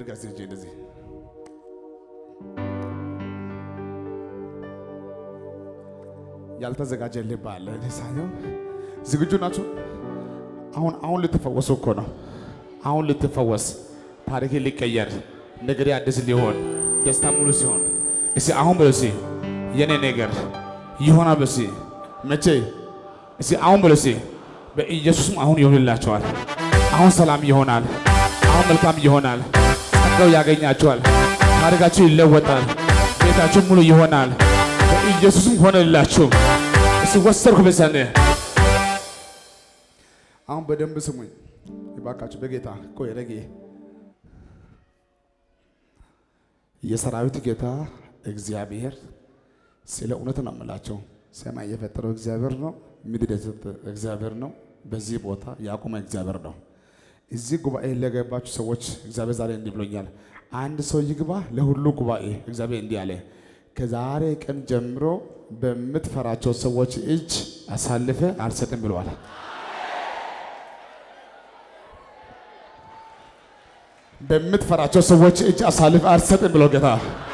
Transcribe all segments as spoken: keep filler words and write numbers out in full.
ዘርጋ ሲጂ እንደዚህ ያልተዘጋጀ ልብ አለ ለሳየው ዝግጁ ናችሁ አሁን አሁን ልትፈወሱ እኮ ነው አሁን ልትፈወስ ታሪክ ሊቀየር ነገር አዲስ ሊሆን ደስታ ሙሉ ሲሆን እሺ አሁን በለሲ የኔ ነገር ይሆናል በሲ መቼ እሺ አሁን በለሲ በኢየሱስም አሁን ይሆንላችኋል አሁን ሰላም ይሆናል አሁን መልካም ይሆናል ጸጋው ያገኛችኋል ታሪካችሁ ይለወጣል ቤታችሁ ሙሉ ይሆናል በኢየሱስም ሆነላችሁ እሺ ወሰርኩ በሰነ አሁን በደንብ ስሙኝ ይባካችሁ በጌታ ቆይ ረጌ የሰራዊት ጌታ እግዚአብሔር ስለ እውነት ነው የምላቸው ሰማይ የፈጠረው እግዚአብሔር ነው ምድር የሰጠው እግዚአብሔር ነው በዚህ ቦታ ያቆመ እግዚአብሔር ነው እዚህ ጉባኤ ለገባችሁ ሰዎች እግዚአብሔር ዛሬ እንዲህ ብሎኛል አንድ ሰው ይግባ ለሁሉ ጉባኤ እግዚአብሔር እንዲህ አለ ከዛሬ ቀን ጀምሮ በመትፈራቸው ሰዎች እጅ አሳልፈ አልሰጥም ብለዋል በመትፈራቸው ሰዎች እጅ አሳልፈ አልሰጥም ብሎ ጌታ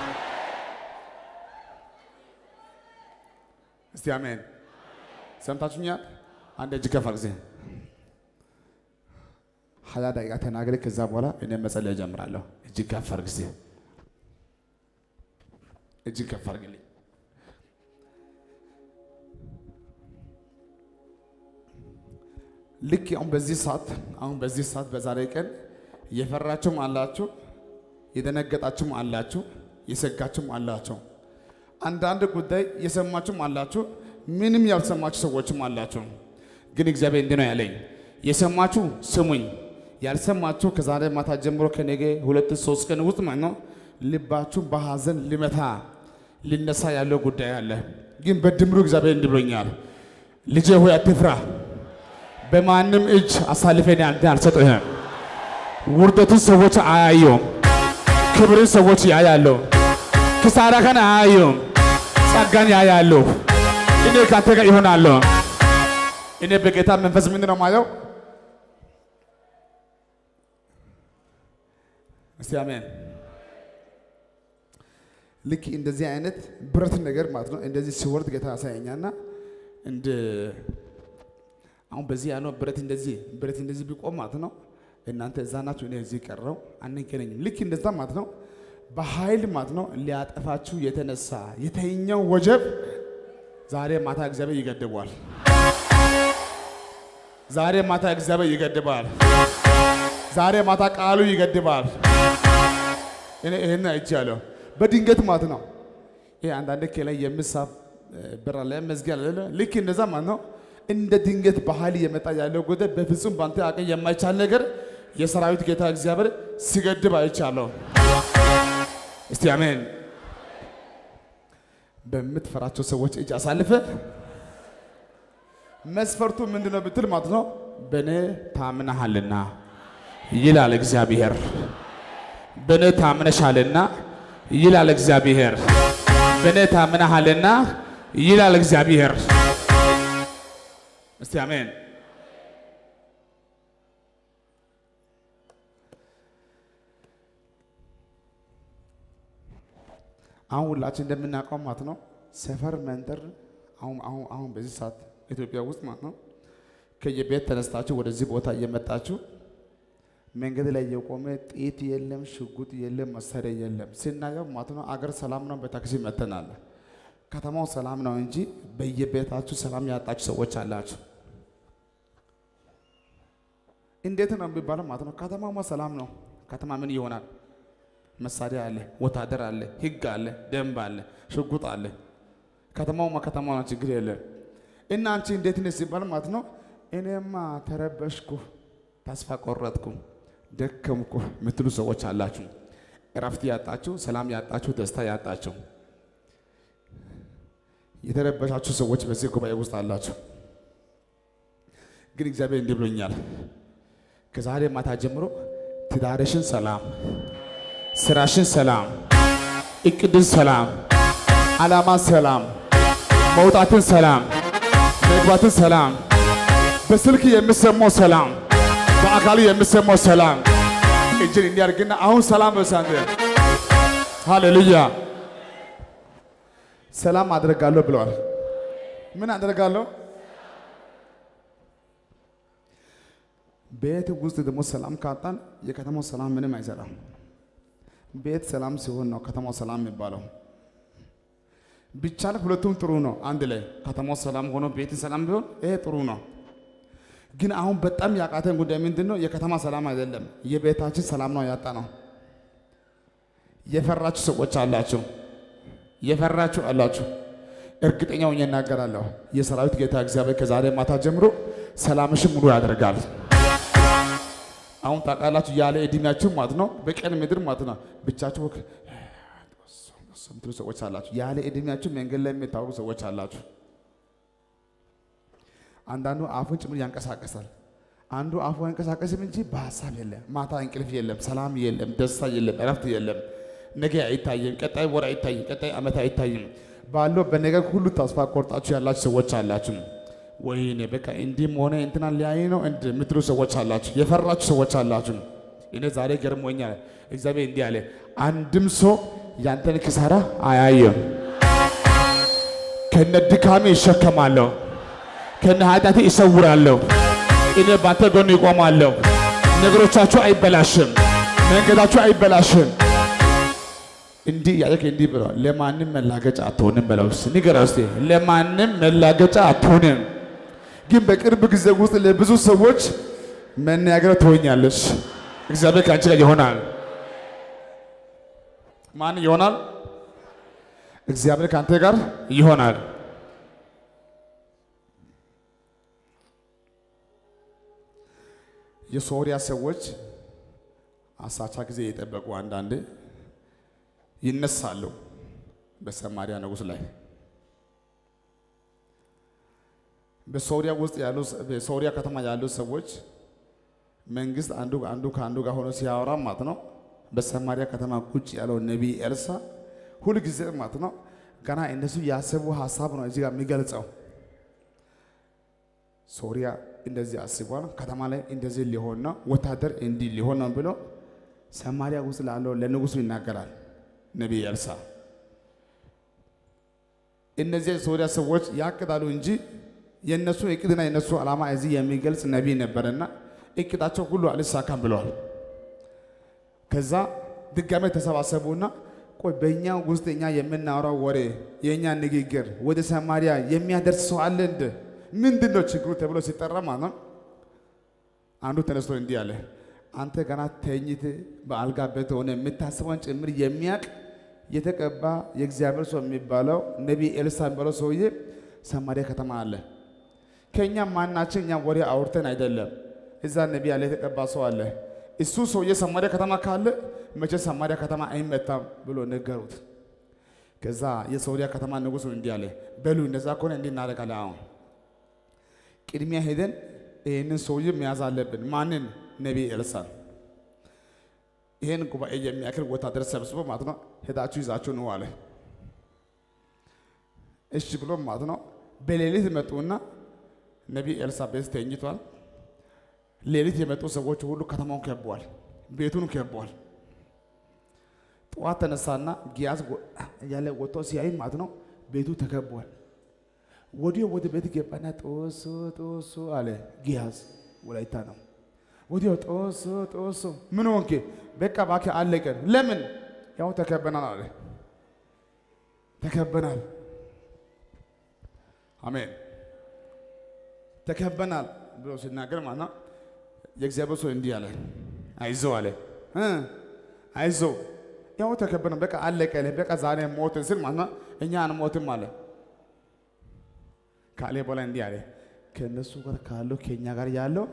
እስቲ አሜን ሰምታችሁኛል አንድ እጅ ከፍ አድርጉ ሀያ ደቂቃ ተናግሬ ከዛ በኋላ እኔ መጸለይ ጀምራለሁ እጅ ከፍ አድርጉ እጅ ከፍ አድርጉልኝ ልክ አሁን በዚህ ሰዓት አሁን በዚህ ሰዓት በዛሬ ቀን የፈራችሁም አላችሁ የደነገጣችሁም አላችሁ የሰጋችሁም አላችሁ አንዳንድ ጉዳይ የሰማችሁም አላችሁ ምንም ያልሰማችሁ ሰዎችም አላችሁ ግን እግዚአብሔር እንዲህ ነው ያለኝ የሰማችሁ ስሙኝ ያልሰማችሁ ከዛሬ ማታ ጀምሮ ከነገ ሁለት ሶስት ቀን ውስጥ ማለት ነው ልባችሁ በሐዘን ሊመታ ሊነሳ ያለው ጉዳይ አለ ግን በድምሩ እግዚአብሔር እንዲህ ብሎኛል ልጄ ሆይ አትፍራ በማንም እጅ አሳልፈኝ አንተ አልሰጥህም ውርደቱን ሰዎች አያዩም ክብርን ሰዎች ያያሉ ክሳራከን አያዩም ጸጋን ያያሉ እኔ ካንተ ጋር ይሆናለሁ እኔ በጌታ መንፈስ ምን ነው ማየው እስቲ አሜን ልክ እንደዚህ አይነት ብረት ነገር ማለት ነው እንደዚህ ሲወርድ ጌታ ያሳየኛልና እንደ አሁን በዚህ ያለው ብረት እንደዚህ ብረት እንደዚህ ቢቆም ማለት ነው እናንተ እዛ ናችሁ እኔ እዚህ ቀረው አንገናኝም ልክ እንደዛ ማለት ነው በኃይል ማለት ነው ሊያጠፋችሁ የተነሳ የተኛው ወጀብ ዛሬ ማታ እግዚአብሔር ይገድባል ዛሬ ማታ እግዚአብሔር ይገድባል ዛሬ ማታ ቃሉ ይገድባል እኔ እሄና እጃለሁ በድንገት ማለት ነው ይሄ አንዳንድ ከላይ የምሳብ ብራ ላይ መዝጊያ አለ ልክ እንደዛ ማለት ነው እንደ ድንገት በኃይል የመጣ ያለው ጉዳይ በፍጹም ባንተ አቀኝ የማይቻል ነገር የሰራዊት ጌታ እግዚአብሔር ሲገድብ አይቻለሁ እስቲ አሜን በመትፈራቸው ሰዎች እጅ አሳልፈ መስፈርቱ ምንድነው ብትል ማለት ነው በኔ ታምናሃልና ይላል እግዚአብሔር በኔ ታምነሻልና ይላል እግዚአብሔር በኔ ታምናሃልና ይላል እግዚአብሔር እስቲ አሜን አሁን ሁላችን እንደምናውቀው ማለት ነው ሰፈር መንደር አሁን አሁን አሁን በዚህ ሰዓት ኢትዮጵያ ውስጥ ማለት ነው ከየቤት ተነስታችሁ ወደዚህ ቦታ እየመጣችሁ መንገድ ላይ የቆመ ጥይት የለም ሽጉጥ የለም መሳሪያ የለም ሲናየው ማለት ነው አገር ሰላም ነው በታክሲ መተናል ከተማው ሰላም ነው እንጂ በየቤታችሁ ሰላም ያጣችሁ ሰዎች አላችሁ እንዴት ነው የሚባለው ማለት ነው ከተማው ሰላም ነው ከተማ ምን ይሆናል መሳሪያ አለ ወታደር አለ ህግ አለ ደንብ አለ ሽጉጥ አለ ከተማው ከተማው ነው ችግር የለም እና አንቺ እንዴት ነሽ ሲባል ማለት ነው እኔማ ተረበሽኩ ተስፋ ቆረጥኩ ደከምኩ ምትሉ ሰዎች አላችሁ እረፍት ያጣችሁ ሰላም ያጣችሁ ደስታ ያጣችሁ የተረበሻችሁ ሰዎች በዚህ ጉባኤ ውስጥ አላችሁ ግን እግዚአብሔር እንዲህ ብሎኛል ከዛሬ ማታ ጀምሮ ትዳርሽን ሰላም ስራሽን ሰላም እቅድን ሰላም ዓላማን ሰላም መውጣትን ሰላም መግባትን ሰላም በስልክ የሚሰማው ሰላም በአካል የሚሰማው ሰላም እጅን እንዲያርግና አሁን ሰላም በሳንተ ሃሌሉያ ሰላም አደርጋለሁ ብለዋል። ምን አደርጋለሁ? ቤት ውስጥ ደግሞ ሰላም ካጣን የከተማው ሰላም ምንም አይሰራም። ቤት ሰላም ሲሆን ነው ከተማው ሰላም የሚባለው። ቢቻል ሁለቱም ጥሩ ነው። አንድ ላይ ከተማው ሰላም ሆኖ ቤት ሰላም ቢሆን ይሄ ጥሩ ነው። ግን አሁን በጣም ያቃተን ጉዳይ ምንድነው? የከተማ ሰላም አይደለም፣ የቤታችን ሰላም ነው ያጣ ነው። የፈራችሁ ሰዎች አላችሁ፣ የፈራችሁ አላችሁ። እርግጠኛ ሆኜ እናገራለሁ፣ የሰራዊት ጌታ እግዚአብሔር ከዛሬ ማታ ጀምሮ ሰላምሽን ሙሉ ያደርጋል። አሁን ታውቃላችሁ ያለ እድሜያችሁ ማለት ነው በቀን ምድር ማለት ነው ብቻችሁ ሰምቱ ሰዎች አላችሁ። ያለ እድሜያችሁ መንገድ ላይ የምታወሩ ሰዎች አላችሁ። አንዳንዱ አፉን ጭምር ያንቀሳቀሳል። አንዱ አፉ ያንቀሳቀስም እንጂ በሐሳብ የለም። ማታ እንቅልፍ የለም፣ ሰላም የለም፣ ደስታ የለም፣ እረፍት የለም። ነገ አይታይም፣ ቀጣይ ወር አይታይም፣ ቀጣይ ዓመት አይታይም። ባለው በነገር ሁሉ ተስፋ ቆርጣችሁ ያላችሁ ሰዎች አላችሁ። ወይኔ በቃ እንዲህ ሆነ እንትና ሊያይ ነው እንደ ምትሉ ሰዎች አላችሁ። የፈራችሁ ሰዎች አላችሁ። እኔ ዛሬ ገርሞኛል። እግዚአብሔር እንዲህ አለ፣ አንድም ሰው ያንተን ኪሳራ አያየም። ከነ ድካሜ ይሸከማለሁ፣ ከነ ኃጢአቴ ይሰውራለሁ። እኔ ባንተ ጎን ይቆማለሁ። ነገሮቻችሁ አይበላሽም፣ መንገዳችሁ አይበላሽም። እንዲህ ያለከ እንዲህ ብለው ለማንም መላገጫ አትሆንም በለው። ንገረው እስቲ ለማንም መላገጫ አትሆንም። ግን በቅርብ ጊዜ ውስጥ ለብዙ ሰዎች መናገር ትሆኛለሽ። እግዚአብሔር ካንቺ ጋር ይሆናል። ማን ይሆናል? እግዚአብሔር ካንተ ጋር ይሆናል። የሶሪያ ሰዎች አሳቻ ጊዜ የጠበቁ አንዳንዴ ይነሳሉ በሰማሪያ ንጉስ ላይ። በሶሪያ ውስጥ ያሉ በሶሪያ ከተማ ያሉ ሰዎች መንግስት አንዱ አንዱ ከአንዱ ጋር ሆኖ ሲያወራ ማለት ነው። በሰማሪያ ከተማ ቁጭ ያለው ነቢይ ኤልሳ ሁሉ ጊዜ ማለት ነው ገና እነሱ ያሰቡ ሐሳብ ነው እዚህ ጋር የሚገልጸው። ሶሪያ እንደዚህ አስቧል፣ ከተማ ላይ እንደዚህ ሊሆን ነው፣ ወታደር እንዲህ ሊሆን ነው ብሎ ሰማሪያ ውስጥ ላለው ለንጉሱ ይናገራል ነቢይ ኤልሳ። እነዚህ ሶሪያ ሰዎች ያቅዳሉ እንጂ የነሱ እቅድና የነሱ ዓላማ እዚህ የሚገልጽ ነቢይ ነበርና እቅዳቸው ሁሉ አልሳካም ብለዋል። ከዛ ድጋሜ ተሰባሰቡና ቆይ በእኛ ውስጥ እኛ የምናወራው ወሬ የኛ ንግግር ወደ ሰማሪያ የሚያደርስ ሰው አለ እንደ ምንድነው ችግሩ ተብሎ ሲጠራ ማለት ነው። አንዱ ተነስቶ እንዲህ አለ፣ አንተ ገና ተኝት በአልጋ ቤት ሆነ የምታስበውን ጭምር የሚያቅ የተቀባ የእግዚአብሔር ሰው የሚባለው ነቢይ ኤልሳ የሚባለው ሰውዬ ሰማሪያ ከተማ አለ። ከኛ ማናችን እኛ ወሬ አውርተን አይደለም፣ እዛ ነቢይ አለ የተቀባ ሰው አለ። እሱ ሰውዬ ሰማሪያ ከተማ ካለ መቼ ሰማሪያ ከተማ አይመታም ብሎ ነገሩት። ከዛ የሶሪያ ከተማ ንጉስ እንዲህ አለ፣ በሉ እንደዛ ከሆነ እንዲህ እናደርጋለን። አሁን ቅድሚያ ሄደን ይሄንን ሰውዬ መያዝ አለብን። ማንን? ነቢይ ኤልሳዕ። ይሄን ጉባኤ የሚያክል ወታደር ሰብስቦ ማለት ነው ሄዳችሁ ይዛችሁ ነው አለ። እሺ ብሎ ማለት ነው በሌሊት መጡና ነቢይ ኤልሳዕ ቤት ተኝቷል። ሌሊት የመጡ ሰዎች ሁሉ ከተማውን ከበዋል፣ ቤቱን ከበዋል። ጠዋት ተነሳና ጊያዝ ያለ ወጥቶ ሲያይ ማለት ነው ቤቱ ተከቧል። ወዲያው ወደ ቤት ገባና ጦሶ ጦሶ አለ። ጊያዝ ወላይታ ነው። ወዲያው ጦሶ ጦሶ ምን ሆንክ? በቃ ባከ አለቀን። ለምን? ያው ተከበናል አለ። ተከበናል። አሜን። ተከበናል ብሎ ሲናገር ማለት ነው የእግዚአብሔር ሰው እንዲህ አለ፣ አይዞህ አለ እ አይዞህ ያው ተከበናል በቃ አለቀን። በቃ ዛሬ ሞትን ስል ማለት ነው እኛ አንሞትም አለ። ካለ በኋላ እንዲህ አለ፣ ከነሱ ጋር ካለው ከኛ ጋር ያለው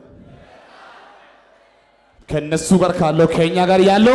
ከነሱ ጋር ካለው ከኛ ጋር ያለው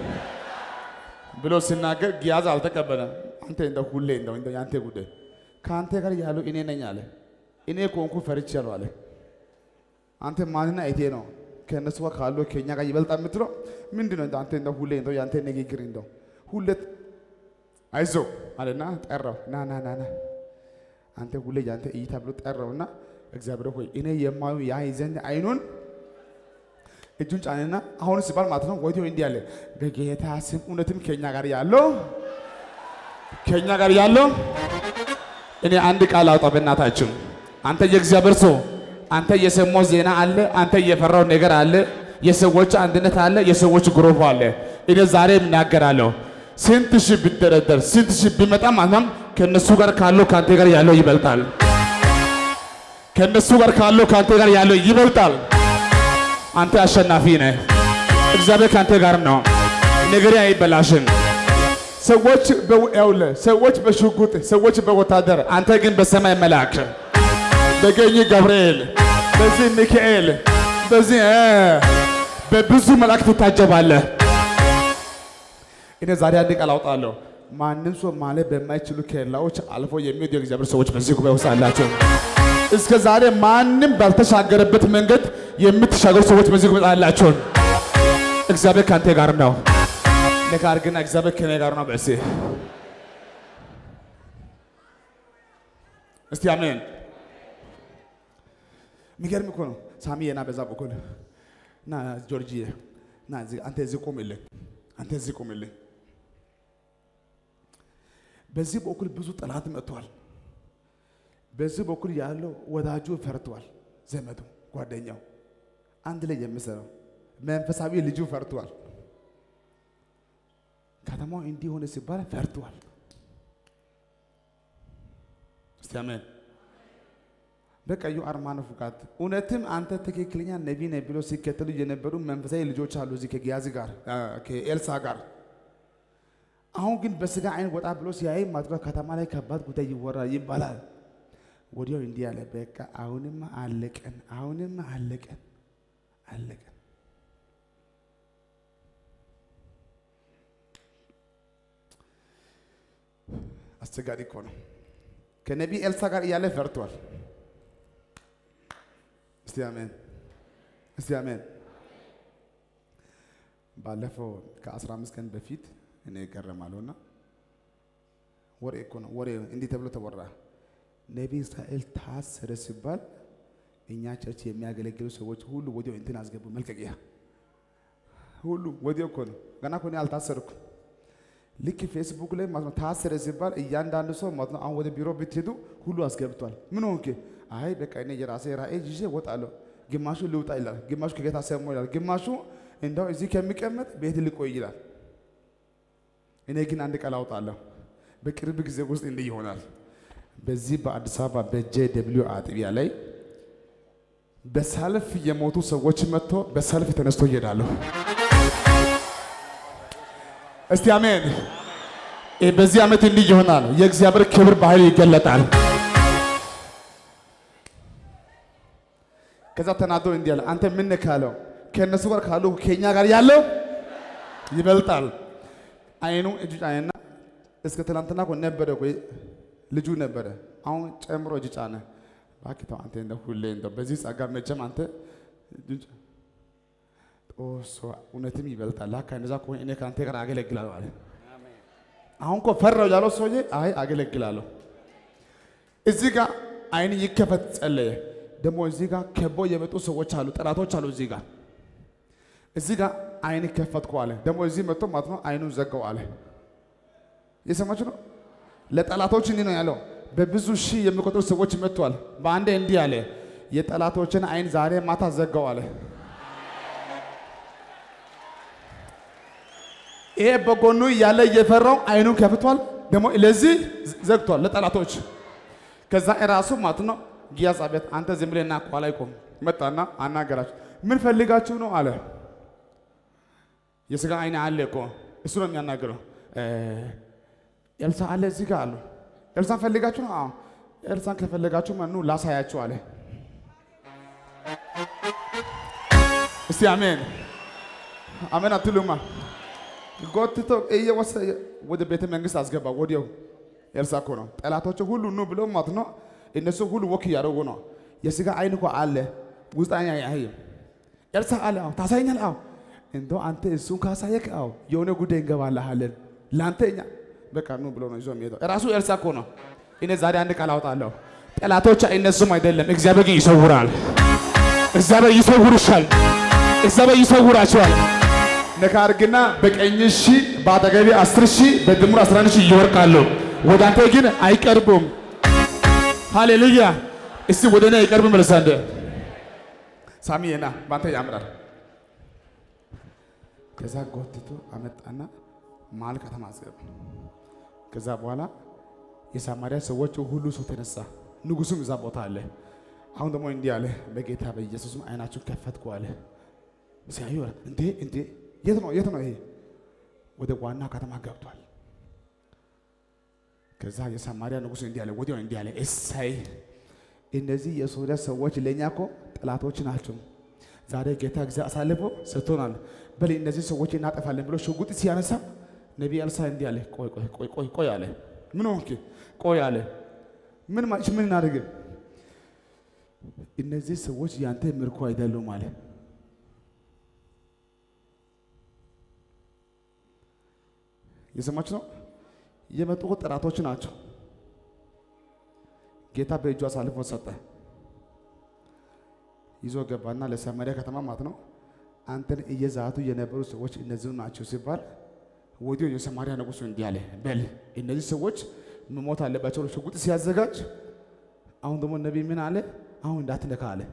ብሎ ሲናገር ጊያዝ አልተቀበለም። አንተ እንደው ሁሌ እንደው እንደው ያንተ ጉዳይ ካንተ ጋር ያለው እኔ ነኝ አለ። እኔ ኮንኩ ፈርቻለሁ አለ። አንተ ማንና አይቴ ነው ከነሱ ጋር ካለው ከኛ ጋር ይበልጣል የምትለው ምንድነው? እንደ አንተ እንደው ሁሌ እንደው ያንተ ንግግር እንደው ሁሌ አይዞህ አለና ጠራው። ና ና ና ና አንተ ሁሌ ያንተ እይታ ብሎ ጠራውና እግዚአብሔር ሆይ እኔ የማዩ ያይ ዘንድ አይኑን እጁን ጫነና አሁን ሲባል ማለት ነው ወዲያው እንዲህ አለ በጌታ ስም እውነትም ከኛ ጋር ያለው ከኛ ጋር ያለው እኔ አንድ ቃል አውጣ በእናታችሁ አንተ የእግዚአብሔር ሰው አንተ የሰማው ዜና አለ አንተ የፈራው ነገር አለ የሰዎች አንድነት አለ የሰዎች ግሩፕ አለ እኔ ዛሬ እናገራለሁ ስንት ሺህ ቢደረደር ስንት ሺህ ቢመጣ ማንም ከነሱ ጋር ካለው ካንተ ጋር ያለው ይበልጣል ከነሱ ጋር ካለው ካንተ ጋር ያለው ይበልጣል አንተ አሸናፊ ነህ እግዚአብሔር ካንተ ጋር ነው ነገር አይበላሽም ሰዎች በእውለ ሰዎች በሽጉጥ ሰዎች በወታደር አንተ ግን በሰማይ መልአክ በቀኝ ገብርኤል በዚህ ሚካኤል በዚህ በብዙ መላእክት ታጀባለህ እኔ ዛሬ አንድ ቃል አውጣለሁ ማንንም ሰው ማለት በማይችሉ ከላዎች አልፎ የሚሄዱ የእግዚአብሔር ሰዎች በዚህ ጉባኤ ውስጥ አላቸው እስከ ዛሬ ማንንም ባልተሻገረበት መንገድ የምትሻገሩ ሰዎች በዚህ ጉባኤ አላቸው እግዚአብሔር ካንተ ጋር ነው ነገር ግን እግዚአብሔር ከኔ ጋር ነው በእሴ እስቲ አሜን ሚገርም እኮ ነው ሳሚዬና በዛ በኩል ና ጆርጂዬ ና አንተ እዚህ ቆምልኝ አንተ እዚህ ቆምልኝ በዚህ በኩል ብዙ ጠላት መጥቷል በዚህ በኩል ያለው ወዳጁ ፈርቷል ዘመዱ ጓደኛው አንድ ላይ የሚሰራው መንፈሳዊ ልጁ ፈርቷል ከተማው እንዲሆነ ሲባል ፈርቷል እስቲ አሜን በቀዩ አርማኑ ፍቃድ እውነትም አንተ ትክክለኛ ነብይ ነህ ብሎ ሲከተሉ የነበሩ መንፈሳዊ ልጆች አሉ እዚህ ከጊያዝ ጋር ከኤልሳ ጋር አሁን ግን በስጋ አይን ወጣ ብሎ ሲያይ ማጥራ ከተማ ላይ ከባድ ጉዳይ ይወራል ይባላል ወዲያው እንዲህ ያለ በቃ አሁንም አለቀን አሁንም አለቀን አለቀን አስቸጋሪ እኮ ነው ከነብይ ኤልሳ ጋር እያለ ፈርቷል እስቲ አሜን እስቲ አሜን ባለፈው ከአስራ አምስት ቀን በፊት እኔ ገረማለሁና ወሬ እኮ ነው ወሬ እንዲህ ተብሎ ተወራ ነብይ እስራኤል ታሰረ ሲባል እኛ ቸርች የሚያገለግሉ ሰዎች ሁሉ ወዲያው እንትን አስገቡ መልቀቂያ ሁሉ ወዲያው እኮ ነው ገና እኮ ነው አልታሰርኩም ልክ ፌስቡክ ላይ ማለት ታሰረ ሲባል እያንዳንዱ ሰው ማለት ነው አሁን ወደ ቢሮ ብትሄዱ ሁሉ አስገብቷል ምን ሆንክ አይ በቃ እኔ የራሴ ራእይ ይዤ ወጣለሁ ግማሹ ልውጣ ይላል ግማሹ ከጌታ ሰሞ ይላል ግማሹ እንደው እዚህ ከሚቀመጥ ቤት ልቆይ ይላል እኔ ግን አንድ ቃል አውጣለሁ በቅርብ ጊዜ ውስጥ እንዲህ ይሆናል በዚህ በአዲስ አበባ በጄ ደብሊው አጥቢያ ላይ በሰልፍ የሞቱ ሰዎች መጥቶ በሰልፍ ተነስቶ ይሄዳሉ እስቲ አሜን በዚህ ዓመት እንዲህ ይሆናል የእግዚአብሔር ክብር በኃይል ይገለጣል ከዛ ተናዶ እንዲህ አለ አንተ ምን ነካለው ከነሱ ጋር ካለው ከኛ ጋር ያለው ይበልጣል አይኑ እጁ ጫነና እስከ ትናንትና እኮ ነበረ እኮ ልጁ ነበረ አሁን ጨምሮ እጁ ጫነ ባክታው አንተ እንደ ሁሌ እንደው በዚህ ጻጋ መቼም አንተ ኦሶ እውነትም ይበልጣል ላካ እንደዛ እኮ እኔ ካንተ ጋር አገለግላለሁ አለ አሜን አሁን እኮ ፈራው ያለው ሰውዬ አይ አገለግላለሁ እዚህ ጋር አይን ይከፈት ጸለየ ደሞ እዚህ ጋር ከቦ የመጡ ሰዎች አሉ ጠላቶች አሉ እዚህ ጋር እዚህ ጋር አይን ከፈትኩ አለ ደሞ እዚህ መጥቶ ማለት ነው አይኑን ዘጋው አለ የሰማችሁ ነው ለጠላቶች እንዲህ ነው ያለው በብዙ ሺህ የሚቆጠሩ ሰዎች መጥቷል በአንዴ እንዲህ አለ የጠላቶችን አይን ዛሬ ማታ ዘጋው አለ ይሄ በጎኑ ያለ እየፈራው አይኑን ከፍቷል ደሞ ለዚህ ዘግቷል ለጠላቶች ከዛ እራሱ ማለት ነው ጊያዝ አቤት አንተ ዝም ብለና ቋላይ ቆም መጣና አናገራችሁ ምን ፈልጋችሁ ነው አለ የስጋ አይን አለ እኮ እሱ ነው የሚያናገረው ኤልሳ አለ እዚህ ጋር አሉ ኤልሳ ፈልጋችሁ ነው አዎ ኤልሳን ከፈለጋችሁ ማኑ ላሳያችሁ አለ እስቲ አሜን አሜን አትሉማ ጎትቶ እየወሰ ወደ ቤተ መንግስት አስገባ ወዲያው ኤልሳ እኮ ነው ጠላቶቹ ሁሉ ነው ብለው ማለት ነው እነሱ ሁሉ ወክ ያደረጉ ነው የስጋ አይን እኮ አለ ውስጥ አይን አይ ኤልሳ አለ አዎ ታሳየኛል አዎ እንደው አንተ እሱን ካሳየክ አዎ የሆነ ጉዳይ እንገባላለን ላንተኛ በቃ ነው ብሎ ነው ይዞ የሚሄደው ራሱ ኤልሳ እኮ ነው እኔ ዛሬ አንድ ቃል አውጣለሁ ጠላቶች አይነሱም አይደለም እግዚአብሔር ግን ይሰውራል እግዚአብሔር ይሰውርሻል እግዚአብሔር ይሰውራቸዋል። ነካርግና በቀኝ ሺህ በአጠገቤ አስር ሺህ በድምሩ አስራ አንድ ሺህ ይወርቃሉ፣ ወደ አንተ ግን አይቀርቡም። ሃሌሉያ። እስቲ ወደ እኔ አይቀርብም መልሳንደ ሳሚዬና ባንተ ያምራል። ከዛ ጎትቶ አመጣና መሀል ከተማ አስገባ። ከዛ በኋላ የሳማሪያ ሰዎች ሁሉ ሰው ተነሳ፣ ንጉሱም እዛ ቦታ አለ። አሁን ደግሞ እንዲህ አለ፣ በጌታ በኢየሱስም አይናችሁን ከፈትኩ አለ። ሲያዩ እንዴ እንዴ የት ነው የት ነው ይሄ? ወደ ዋና ከተማ ገብቷል። ከዛ የሳማሪያ ንጉስ እንዲህ አለ፣ ወዲያው እንዲህ አለ፣ እሰይ እነዚህ የሶሪያ ሰዎች ለኛ እኮ ጠላቶች ናቸው። ዛሬ ጌታ እግዚአብሔር አሳልፎ ሰጥቶናል። በል እነዚህ ሰዎች እናጠፋለን ብሎ ሽጉጥ ሲያነሳ ነብይ ኤልሳዕ እንዲህ አለ፣ ቆይ ቆይ ቆይ ቆይ ቆይ አለ። ምን ሆንክ? ቆይ አለ። ምን ማለት ምን እናድርግ? እነዚህ ሰዎች ያንተ ምርኮ አይደሉም አለ። የሰማችሁ ነው? የመጡ ጠላቶች ናቸው። ጌታ በእጁ አሳልፎ ሰጠ። ይዞ ገባና ለሳማሪያ ከተማ ማለት ነው አንተን እየዛቱ የነበሩ ሰዎች እነዚህ ናቸው ሲባል ወዲያው የሳማሪያ ንጉስ እንዲህ አለ፣ በል እነዚህ ሰዎች መሞት አለባቸው ሽጉጥ ሲያዘጋጅ። አሁን ደግሞ ነብይ ምን አለ? አሁን እንዳትነካ አለ።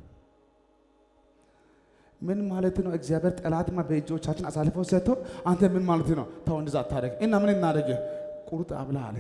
ምን ማለት ነው? እግዚአብሔር ጠላትማ በእጆቻችን አሳልፎ ሰጥቶ አንተ ምን ማለት ነው? ተው እንደዛ አታደርግ እና ምን እናደርግ? ቁርጥ አብላ አለ።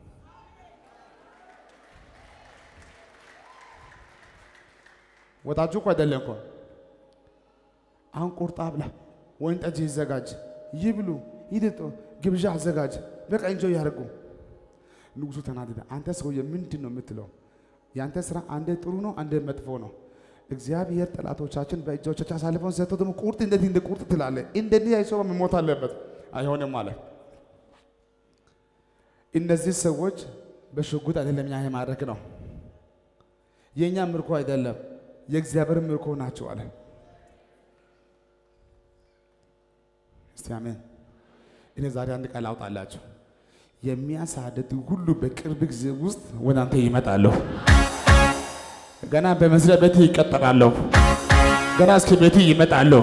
ወጣጁ እኮ አይደለም እኮ አሁን ቁርጥ አብላ፣ ወይን ጠጅ ይዘጋጅ፣ ይብሉ፣ ይጠጡ፣ ግብዣ አዘጋጅ፣ በቃ እንጆ ያርጉ። ንጉሱ ተናደደ። አንተ ሰውዬ ምንድን ነው የምትለው? ያንተ ስራ አንዴ ጥሩ ነው አንዴ መጥፎ ነው። እግዚአብሔር ጠላቶቻችን በእጆቻችን አሳልፈውን ሰጥቶ ደግሞ ቁርጥ እንደዚህ እንደ ቁርጥ ትላለህ? እንደዚህ አይሰው መሞት አለበት። አይሆንም አለ። እነዚህ ሰዎች በሽጉጥ አይደለም ያ ማድረግ ነው። የኛ ምርኮ አይደለም የእግዚአብሔር ምርኮ ናቸው አለ። እስቲ አሜን። እኔ ዛሬ አንድ ቃል አውጣላችሁ። የሚያሳድዱ ሁሉ በቅርብ ጊዜ ውስጥ ወደ አንተ ይመጣሉ። ገና በመስሪያ ቤት ይቀጠራሉ። ገና እስከ ቤት ይመጣሉ።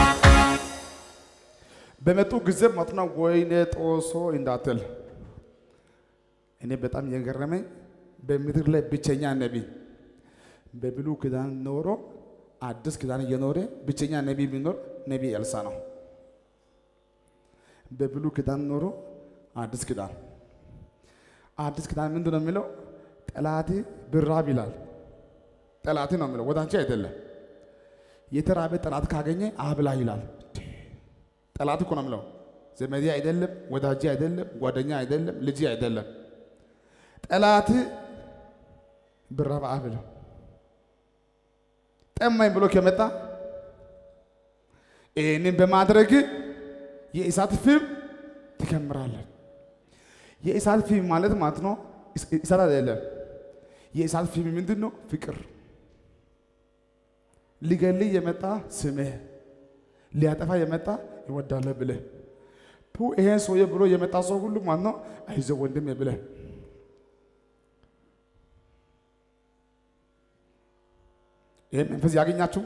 በመጡ ጊዜ ማጥና ወይኔ ጦሶ እንዳትል። እኔ በጣም የገረመኝ በምድር ላይ ብቸኛ ነቢይ በብሉይ ኪዳን ኖሮ አዲስ ኪዳን እየኖረ ብቸኛ ነቢይ ቢኖር ነቢይ ኤልሳዕ ነው። በብሉይ ኪዳን ኖሮ አዲስ ኪዳን አዲስ ኪዳን ምንድን ነው የሚለው? ጠላቴ ብራብ ይላል። ጠላቴ ነው የሚለው፣ ወዳንቺ አይደለም። የተራበ ጠላት ካገኘ አብላ ይላል። ጠላት እኮ ነው የሚለው፣ ዘመዴ አይደለም፣ ወዳጄ አይደለም፣ ጓደኛ አይደለም፣ ልጅ አይደለም። ጠላት ብራብ አብላ። ጠማኝ ብሎ ከመጣ ይህንን በማድረግ የእሳት ፍም ትከምራለህ። የእሳት ፍም ማለት ማለት ነው እሳት አይደለም። የእሳት ፍም ምንድን ነው? ፍቅር። ሊገልህ የመጣ ስምህ፣ ሊያጠፋ የመጣ ይወዳል ብለህ ቱ ይሄን ሰውዬ ብሎ የመጣ ሰው ሁሉ ማለት ነው አይዞህ ወንድሜ ብለህ ይሄን መንፈስ ያገኛችሁ።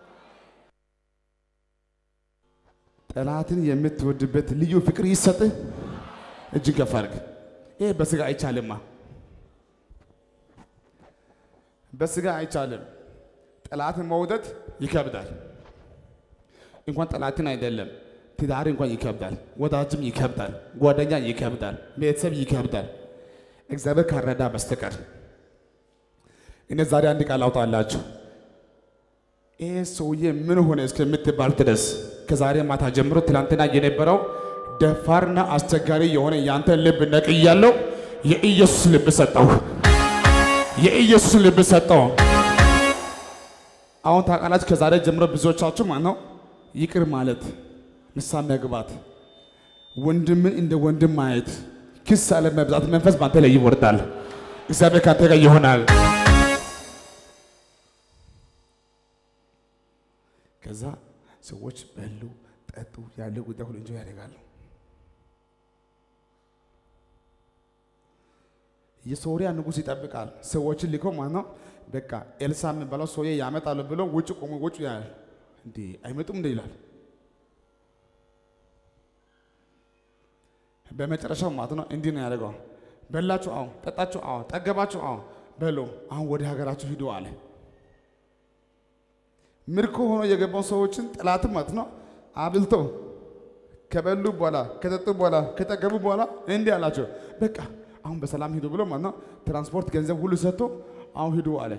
ጠላትን የምትወድበት ልዩ ፍቅር ይሰጥህ። እጅግ ከፍ አድርግ። ይሄ በስጋ አይቻልማ፣ በስጋ አይቻልም። ጠላትን መውደድ ይከብዳል። እንኳን ጠላትን አይደለም ትዳር እንኳን ይከብዳል፣ ወዳጅም ይከብዳል፣ ጓደኛ ይከብዳል፣ ቤተሰብ ይከብዳል። እግዚአብሔር ካረዳ በስተቀር እኔ ዛሬ አንድ ቃል አውጣላችሁ። ይሄ ሰውዬ ምን ሆነ እስከምትባል ድረስ ከዛሬ ማታ ጀምሮ ትላንትና የነበረው ደፋርና አስቸጋሪ የሆነ ያንተ ልብ ነቅያለው። የኢየሱስ ልብ ሰጠው፣ የኢየሱስ ልብ ሰጠው። አሁን ታውቃላችሁ፣ ከዛሬ ጀምሮ ብዙዎቻችሁ ማለት ነው ይቅር ማለት፣ ንስሐ መግባት፣ ወንድምን እንደ ወንድም ማየት፣ ክስ አለመብዛት መንፈስ ባንተ ላይ ይወርዳል። እግዚአብሔር ካንተ ጋር ይሆናል። ከዛ ሰዎች በሉ ጠጡ ያለ ጉዳይ ሁሉ እንጆ ያደርጋሉ። የሶሪያ ንጉስ ይጠብቃል። ሰዎችን ልኮ ማለት ነው በቃ ኤልሳዕ የሚባለው ሰውዬ ያመጣሉ ብሎ ውጭ ቆሞ ውጭ ያያል። እንዴ አይመጡም እንደ ይላል። በመጨረሻው ማለት ነው እንዲህ ነው ያደረገው። በላችሁ? አዎ። ጠጣችሁ? አዎ። ጠገባችሁ? አዎ። በሉ አሁን ወደ ሀገራችሁ ሂዱ አለ። ምርኮ ሆኖ የገባው ሰዎችን ጠላትም ማለት ነው አብልቶ ከበሉ በኋላ ከጠጡ በኋላ ከጠገቡ በኋላ እንዲህ አላቸው፣ በቃ አሁን በሰላም ሂዱ ብሎ ማለት ነው ትራንስፖርት ገንዘብ ሁሉ ሰጥቶ አሁን ሂዱ አለ።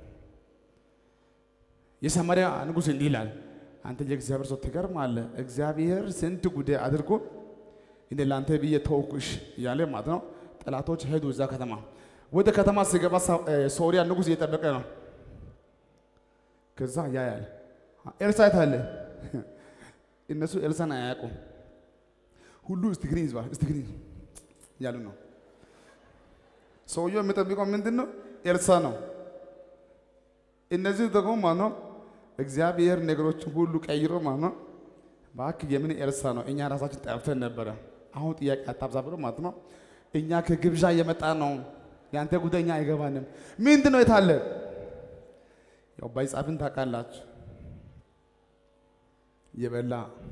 የሰማርያ ንጉሥ እንዲህ ይላል፣ አንተ የእግዚአብሔር ሰው ትገርማለህ፣ እግዚአብሔር ስንት ጉዳይ አድርጎ እንደ ላንተ ብዬ ተውኩሽ እያለ ማለት ነው። ጠላቶች ሄዱ እዛ ከተማ። ወደ ከተማ ሲገባ ሶርያ ንጉሥ እየጠበቀ ነው። ከዛ ያያል ኤልሳ አለ። እነሱ ኤልሳን አያውቁም። ሁሉ እስቲግሪን ይዟል፣ እስቲግሪን ያሉ ነው። ሰውየው የሚጠብቀው ምንድነው? ኤልሳ ነው። እነዚህ ደግሞ ማለት ነው እግዚአብሔር ነገሮችን ሁሉ ቀይሮ ማለት ነው እባክህ የምን ኤልሳ ነው? እኛ ራሳችን ጠፍተን ነበረ። አሁን ጥያቄ አታብዛ ብሎ ማለት ነው እኛ ከግብዣ እየመጣ ነው፣ ያንተ ጉዳይ አይገባንም። ምንድነው የታለ? ያው ባይጻፍን ታውቃላችሁ፣ የበላ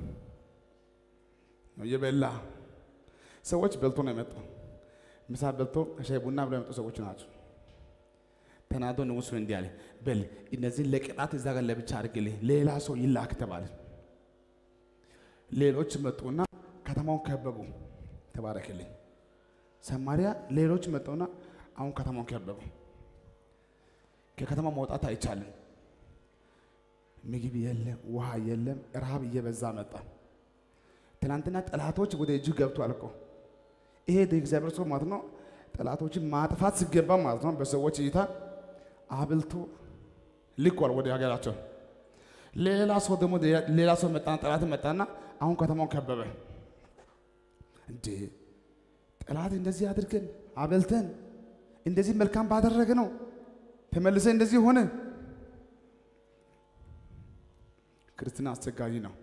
ነው የበላ ሰዎች በልቶ ነው የመጣው። ምሳ በልቶ ሻይ ቡና ብለው የመጡ ሰዎች ናቸው። ተናዶ ንጉሡ እንዲህ አለ፣ በል እነዚህን ለቅጣት እዛ ጋር ለብቻ አድርግልኝ፣ ሌላ ሰው ይላክ ተባለ። ሌሎች መጡና ከተማውን ከበቡ። ተባረክልኝ። ሰማርያ ሌሎች መጡና አሁን ከተማውን ከበቡ። ከከተማ መውጣት አይቻልም። ምግብ የለም፣ ውሃ የለም፣ ረሃብ እየበዛ መጣ። ትናንትና ጠላቶች ወደ እጁ ገብቶ አልቆ ይሄ የእግዚአብሔር ሰው ማለት ነው ጠላቶችን ማጥፋት ሲገባ ማለት ነው በሰዎች እይታ አብልቶ ልኳል ወደ ሀገራቸው። ሌላ ሰው ደግሞ ሌላ ሰው መጣና ጠላት መጣና አሁን ከተማውን ከበበ። እንዴ ጠላት እንደዚህ አድርገን አበልተን እንደዚህ መልካም ባደረገ ነው ተመልሰ እንደዚህ ሆነ። ክርስትና አስቸጋሪ ነው።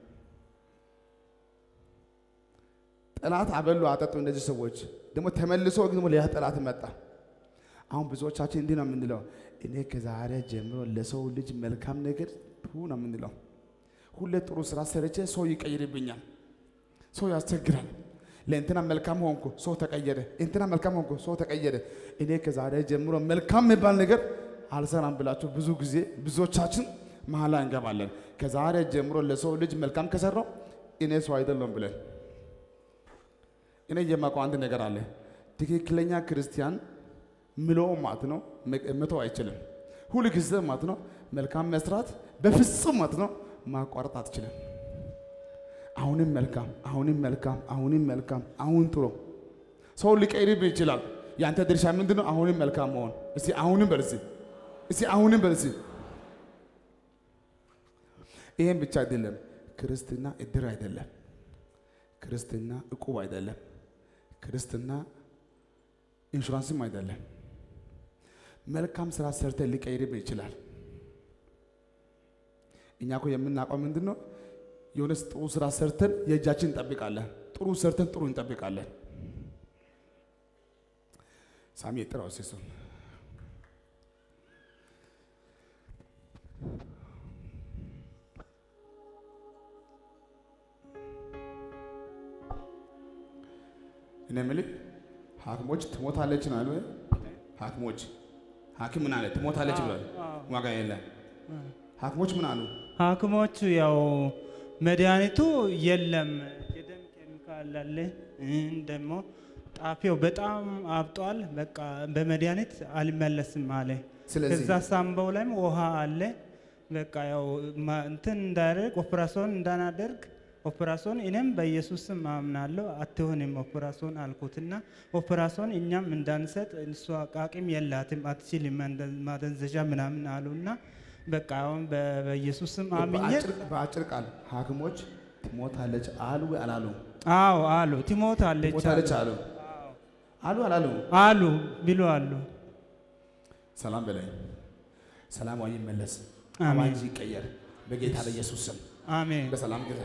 ጠላት አበሉ አጠጡ እንደዚህ ሰዎች ደግሞ ተመልሶ ደግሞ ሌላ ጠላት መጣ። አሁን ብዙዎቻችን እንዲህ ነው የምንለው፣ እኔ ከዛሬ ጀምሮ ለሰው ልጅ መልካም ነገር ሁሉ ነው የምንለው። ሁሌ ጥሩ ስራ ሰርቼ ሰው ይቀይርብኛል፣ ሰው ያስቸግራል። ለእንትና መልካም ሆንኩ ሰው ተቀየረ፣ እንትና መልካም ሆንኩ ሰው ተቀየረ። እኔ ከዛሬ ጀምሮ መልካም የሚባል ነገር አልሰራም ብላችሁ ብዙ ጊዜ ብዙዎቻችን መሐላ እንገባለን። ከዛሬ ጀምሮ ለሰው ልጅ መልካም ከሰራው እኔ ሰው አይደለም ብለን። እኔ የማውቀው አንድ ነገር አለ። ትክክለኛ ክርስቲያን ምለው ማለት ነው መተው አይችልም። ሁሉ ጊዜ ማለት ነው መልካም መስራት በፍጹም ማለት ነው ማቋረጥ አትችልም። አሁንም መልካም አሁንም መልካም አሁንም መልካም አሁን ጥሩ ሰው ሊቀይርብ ይችላል። ያንተ ድርሻ ምንድነው? አሁንም መልካም መሆን። እስቲ አሁንም በልሲ እስቲ አሁንም በልሲ። ይሄን ብቻ አይደለም። ክርስትና እድር አይደለም። ክርስትና እቁብ አይደለም። ክርስትና ኢንሹራንስም አይደለም። መልካም ስራ ሰርተ ሊቀይርብ ይችላል። እኛ እኮ የምናውቀው ምንድነው? የሆነ ጥሩ ስራ ሰርተን የእጃችን እንጠብቃለን። ጥሩ ሰርተን ጥሩ እንጠብቃለን። ሳሚ ጥራው ሲሱ እኔ የምልህ ሐኪሞች ትሞታለች ነው አይደል? ሐኪሞች ሐኪም ምን አለ? ትሞታለች ብሏል። ዋጋ የለም። ሐኪሞች ምን አሉ? ሐኪሞቹ ያው መድኃኒቱ የለም፣ የደም ኬሚካል አለ፣ ደግሞ ጣፊያው በጣም አብጧል፣ በቃ በመድኃኒት አልመለስም አለ። ከዛ ሳምባው ላይም ውሃ አለ። በቃ ያው እንትን እንዳደርግ ኦፕራሲዮን እንዳናደርግ ኦፕራሲዮን እኔም በኢየሱስ ስም አምናለሁ አትሆንም ኦፕራሲዮን አልኩትና ኦፕራሲዮን እኛም እንዳንሰጥ እሷ አቃቂም የላትም አትችልም ማደንዘዣ ምናምን አሉና በቃ አሁን በኢየሱስ ስም አምኜ በአጭር ቃል ሐኪሞች ትሞታለች አሉ አላሉ? አዎ አሉ። ትሞታለች ትሞታለች አሉ አሉ አላሉ? አሉ ቢሉ አሉ። ሰላም በላይ ሰላም ወይ ይመለስ፣ አማን ይቀየር በጌታ በኢየሱስ ስም አሜን። በሰላም ግዛ።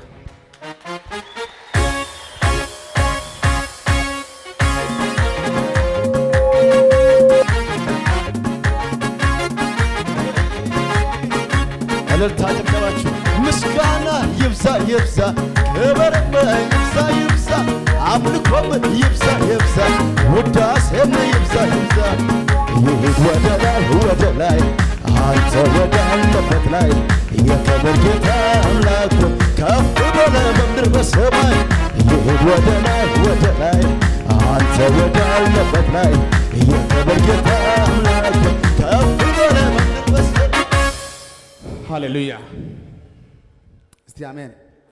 እልልታ ጭብጨባችሁ ምስጋና ይብዛ ይብዛ ክብርም ይብዛ ይብዛ አምልኮም ይብዛ ይብዛ ውዳሴም ይብዛ ይብዛ ይሂድ ወደ ላይ ወደ ላይ አንተ ወዳለበት ላይ የክብር ጌታ አምላክ ከፍ በለ በምድር በሰማይ ይሂድ ወደ ላይ ወደ ላይ አንተ ወዳለበት ላይ የክብር ጌታ አምላክ ከፍ በለ በምድር በሰማይ ሃሌሉያ እስቲ አሜን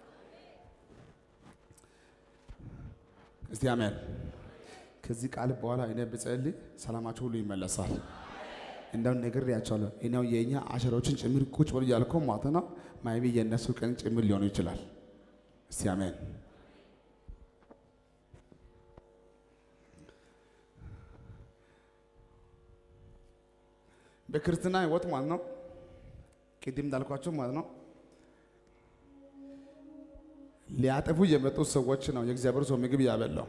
እስቲ አሜን ከዚህ ቃል በኋላ እኔ ብጸልይ ሰላማችሁ ሁሉ ይመለሳል እንደው ነገር ያቻለው እኔው የኛ አሸሮችን ጭምር ቁጭ ብሎ ያልከው ማለት ነው ማይቢ የነሱ ቀን ጭምር ሊሆን ይችላል እስቲ አሜን በክርስትና ህይወት ማለት ነው ቅድም እንዳልኳችሁ ማለት ነው ሊያጠፉ የመጡ ሰዎች ነው የእግዚአብሔር ሰው ምግብ ያበላው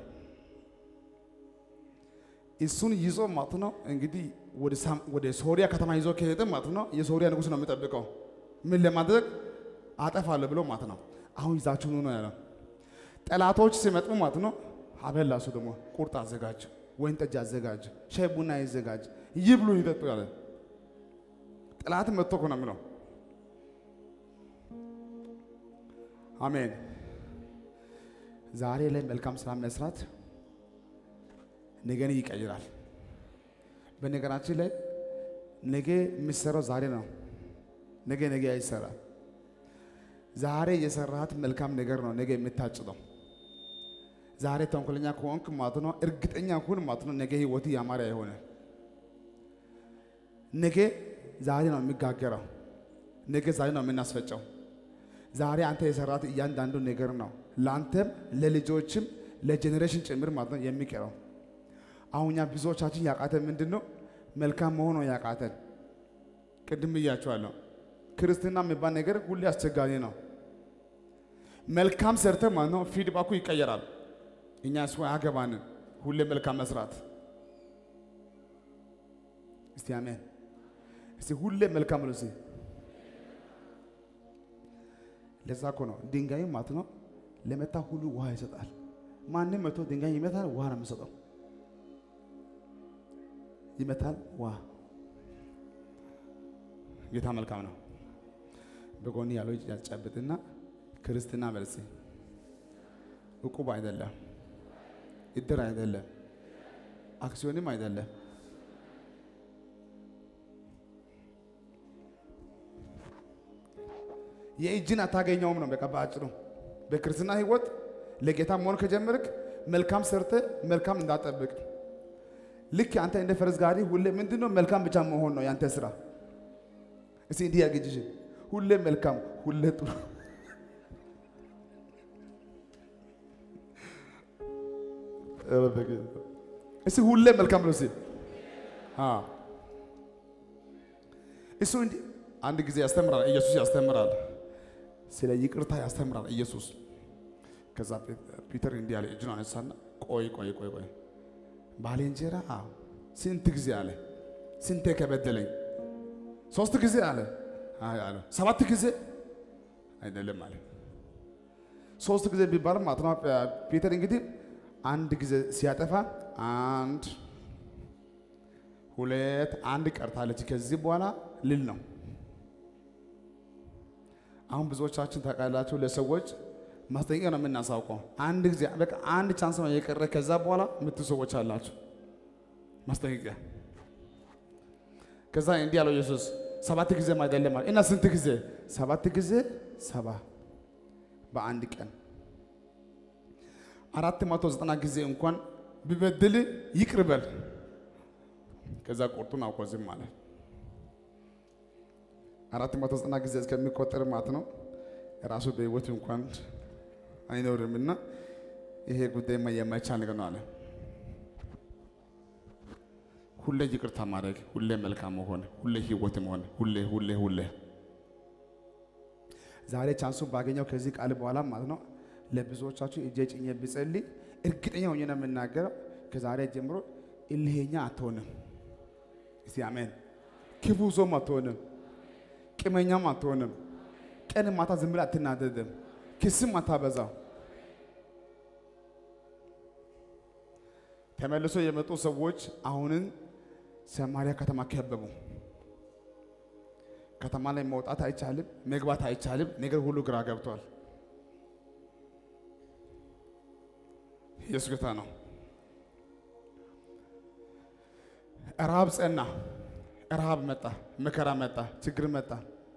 እሱን ይዞ ማለት ነው እንግዲህ ወደ ወደ ሶሪያ ከተማ ይዞ ከሄደ ማለት ነው የሶሪያ ንጉስ ነው የሚጠብቀው ምን ለማድረግ አጠፋለሁ ብሎ ማለት ነው አሁን ይዛችሁ ነው ያለው ጠላቶች ሲመጡ ማለት ነው አበላሱ ደግሞ ቁርጥ አዘጋጅ ወይን ጠጅ አዘጋጅ ሻይ ቡና ይዘጋጅ ይብሉ ይጠጡ ያለ ጠላት መጥቶ ነው የሚለው አሜን ዛሬ ላይ መልካም ስራ መስራት ነገን ይቀይራል በነገራችን ላይ ነገ የሚሰራው ዛሬ ነው ነገ ነገ አይሰራም ዛሬ የሰራሃት መልካም ነገር ነው ነገ የምታጭደው ዛሬ ተንኮለኛ ከሆንክ ማለት ነው እርግጠኛ ሁን ማለት ነው ነገ ህይወት ያማረ ይሆናል ነገ ዛሬ ነው የሚጋገረው ነገ ዛሬ ነው የምናስፈጨው ዛሬ አንተ የሰራት እያንዳንዱ ነገር ነው ላንተም ለልጆችም ለጄኔሬሽን ጭምር ማለት ነው የሚቀረው አሁንኛ ብዙዎቻችን ያቃተን ምንድነው መልካም መሆኑ ያቃተን ቅድም እያቻለሁ ክርስትና የሚባል ነገር ሁሉ አስቸጋሪ ነው መልካም ሰርተ ማለት ነው ፊድባኩ ይቀየራል እኛ እሱ አገባን ሁሉ መልካም መስራት እስቲ አሜን እስቲ ሁሉ መልካም ነው እስቲ ለዛ እኮ ነው ድንጋይ ማለት ነው ለመታ ሁሉ ውሃ ይሰጣል ማንንም መቶ ድንጋይ ይመታል ውሃ ነው የሚሰጠው ይመታል ውሃ ጌታ መልካም ነው በጎን ያለው ያጫበትና ክርስትና መልስ ዕቁብ አይደለም እድር አይደለም አክሲዮንም አይደለም የእጅን አታገኘውም ነው በቃ ባጭሩ በክርስትና ህይወት ለጌታ መሆን ከጀመርክ መልካም ሰርተ መልካም እንዳጠብቅ ልክ አንተ እንደ ፈረስ ጋሪ ሁሌ ምንድነው መልካም ብቻ መሆን ነው ያንተ ስራ እስቲ እንዲህ ያርግጂ ሁሌ መልካም ሁሌ ጥሩ እስቲ ሁሌ መልካም ነው እስቲ አ እሱ እንዲህ አንድ ጊዜ ያስተምራል ኢየሱስ ያስተምራል ስለ ይቅርታ ያስተምራል ኢየሱስ ከዛ ፒተር እንዲህ አለ እጁን አነሳና ቆይ ቆይ ቆይ ቆይ ባልንጀራ ስንት ጊዜ አለ ስንት ከበደለኝ ሶስት ጊዜ አለ አይ አለ ሰባት ጊዜ አይደለም አለ ሶስት ጊዜ ቢባል ማለት ነው ፒተር እንግዲህ አንድ ጊዜ ሲያጠፋ አንድ ሁለት አንድ ቀርታለች ከዚህ በኋላ ልል ነው አሁን ብዙዎቻችን ታውቃላችሁ ለሰዎች ማስጠንቀቂያ ነው የምናሳውቀው አንድ ጊዜ በቃ አንድ ቻንስ ነው የቀረ ከዛ በኋላ ምትሰዎች አላችሁ ማስጠንቀቂያ ከዛ እንዲህ ያለው ኢየሱስ ሰባት ጊዜ አይደለም ማለት እና ስንት ጊዜ ሰባት ጊዜ ሰባ በአንድ ቀን አራት መቶ ዘጠና ጊዜ እንኳን ቢበድል ይቅርበል ከዛ ቁርጡን አውቆ ዝም ማለት አራት መቶ ዘጠና ጊዜ እስከሚቆጠር ማለት ነው ራሱ በህይወት እንኳን አይኖርምና ይሄ ጉዳይ የማይቻል ነገር ነው አለ ሁሌ ይቅርታ ማድረግ ሁሌ መልካም መሆን ሁሌ ህይወት መሆን ሁሌ ሁሌ ሁሌ ዛሬ ቻንሱን ባገኘው ከዚህ ቃል በኋላ ማለት ነው ለብዙዎቻችሁ እጄ ጭኜ ብጸልይ እርግጠኛ ሆኜ ነው የምናገረው ከዛሬ ጀምሮ እልህኛ አትሆንም እስቲ አሜን ክፉ ሰው አትሆንም ቅመኛም አትሆንም ቀን ማታ ዝም ብለህ አትናደድም። ክስም አታበዛው። ተመልሶ የመጡ ሰዎች አሁንን ሰማሪያ ከተማ ከበቡ። ከተማ ላይ መውጣት አይቻልም፣ መግባት አይቻልም። ነገር ሁሉ ግራ ገብቷል። ኢየሱስ ጌታ ነው። ረሃብ ጸና። ረሃብ መጣ፣ መከራ መጣ፣ ችግር መጣ።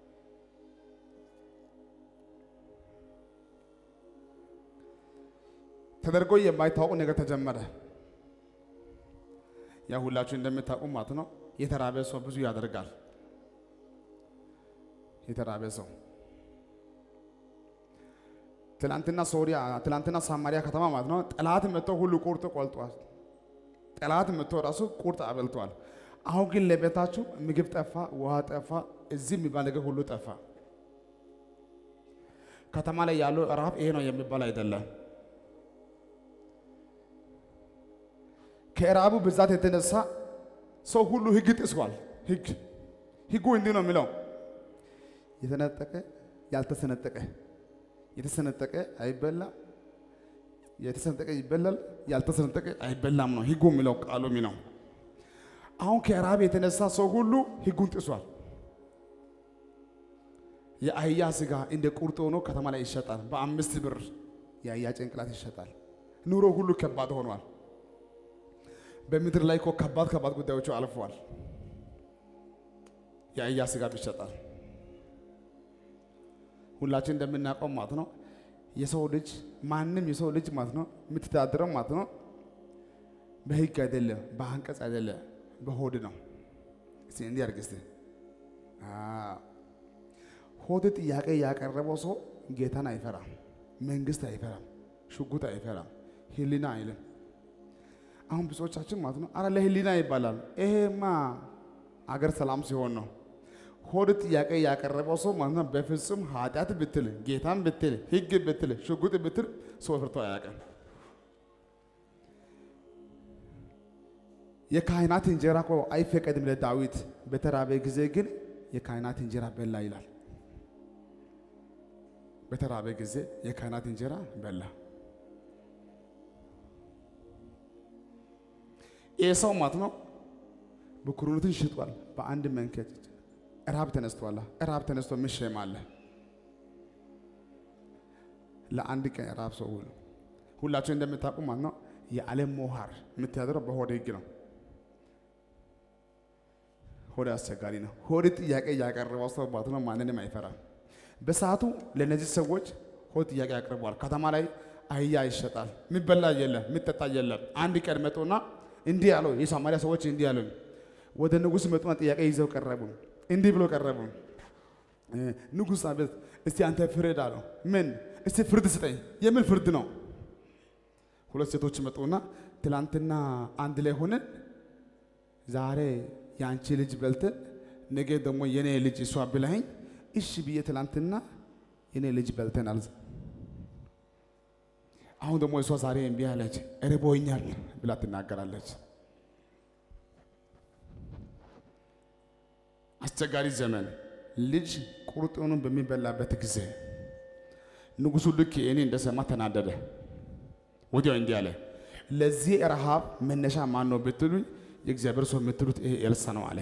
ተደርጎ የማይታወቅ ነገር ተጀመረ። ያ ሁላችሁ እንደምታውቁ ማለት ነው። የተራበ ሰው ብዙ ያደርጋል። የተራበ ሰው ትላንትና ሶሪያ ትላንትና ሳማሪያ ከተማ ማለት ነው ጠላት መጥቶ ሁሉ ቁርጥ ቆልጧል። ጠላት መጥቶ ራሱ ቁርጥ አበልቷል። አሁን ግን ለቤታችሁ ምግብ ጠፋ፣ ውሃ ጠፋ፣ እዚህ የሚባል ነገር ሁሉ ጠፋ። ከተማ ላይ ያለው ረሃብ ይሄ ነው የሚባል አይደለም። ከረሃቡ ብዛት የተነሳ ሰው ሁሉ ህግ ጥሷል። ህግ ህጉ እንዲህ ነው የሚለው የተነጠቀ ያልተሰነጠቀ የተሰነጠቀ አይበላ የተሰነጠቀ ይበላል ያልተሰነጠቀ አይበላም ነው ህጉ የሚለው ቃሉ የሚለው። አሁን ከረሃብ የተነሳ ሰው ሁሉ ህጉን ጥሷል። የአህያ ስጋ እንደ ቁርጥ ሆኖ ከተማ ላይ ይሸጣል። በአምስት ብር የአህያ ጭንቅላት ይሸጣል። ኑሮ ሁሉ ከባድ ሆኗል። በምድር ላይ እኮ ከባድ ከባድ ጉዳዮች አልፈዋል። የአህያ ስጋ ይሸጣል። ሁላችን እንደምናውቀው ማለት ነው የሰው ልጅ ማንም የሰው ልጅ ማለት ነው የምትተዳደረው ማለት ነው በህግ አይደለም፣ በአንቀጽ አይደለም፣ በሆድ ነው። እስቲ እንዲህ አድርግ እስቲ። ሆድ ጥያቄ ያቀረበው ሰው ጌታን አይፈራም፣ መንግስት አይፈራም፣ ሽጉጥ አይፈራም፣ ህሊና አይልም። አሁን ብዙዎቻችን ማለት ነው አረ ለህሊና ይባላል። ይሄማ አገር ሰላም ሲሆን ነው። ሆድ ጥያቄ ያቀረበው ሰው ማለት ነው በፍጹም ኃጢአት ብትል ጌታን ብትል ህግ ብትል ሽጉጥ ብትል ሰው ፈርቶ አያውቅም። የካህናት እንጀራ እኮ አይፈቀድም ለዳዊት። በተራበ ጊዜ ግን የካህናት እንጀራ በላ ይላል። በተራበ ጊዜ የካህናት እንጀራ በላ። ይህ ሰው ማለት ነው ብኩርነትን ሽጧል። በአንድ መንከት ረሃብ ተነስቷል። ረሃብ ተነስቶ ምን ሸም አለ? ለአንድ ቀን ረሃብ ሰው ሁሉ ሁላችሁ እንደምታውቁ ማለት ነው የዓለም ሞሃር የምትያደረው በሆድ ህግ ነው። ሆድ አስቸጋሪ ነው። ሆድ ጥያቄ ያቀረበው ሰው ማለት ነው ማንንም አይፈራም። በሰዓቱ ለነዚህ ሰዎች ሆድ ጥያቄ ያቀርበዋል። ከተማ ላይ አህያ ይሸጣል። የሚበላ የለም፣ የሚጠጣ የለም። አንድ ቀን መጡና እንዲህ ያለው የሳማሪያ ሰዎች እንዲህ ያለው ወደ ንጉስ መጡና ጥያቄ ይዘው ቀረቡ። እንዲህ ብሎ ቀረቡ። ንጉስ አቤት፣ እስቲ አንተ ፍርድ አለው። ምን? እስቲ ፍርድ ስጠኝ። የምን ፍርድ ነው? ሁለት ሴቶች መጡና ትላንትና አንድ ላይ ሆነን ዛሬ ያንቺ ልጅ በልተን ነገ ደግሞ የኔ ልጅ እሷ ብላኝ እሺ ብዬ ትላንትና የኔ ልጅ በልተናል። አሁን ደግሞ እሷ ዛሬ እምቢ አለች፣ እርቦኛል ብላ ትናገራለች። አስቸጋሪ ዘመን። ልጅ ቁርጡን በሚበላበት ጊዜ ንጉሱ ልክ እኔ እንደሰማ ተናደደ። ወዲያው እንዲህ አለ፣ ለዚህ ረሃብ መነሻ ማን ነው ብትሉኝ የእግዚአብሔር ሰው የምትሉት ይሄ ኤልሳ ነው አለ።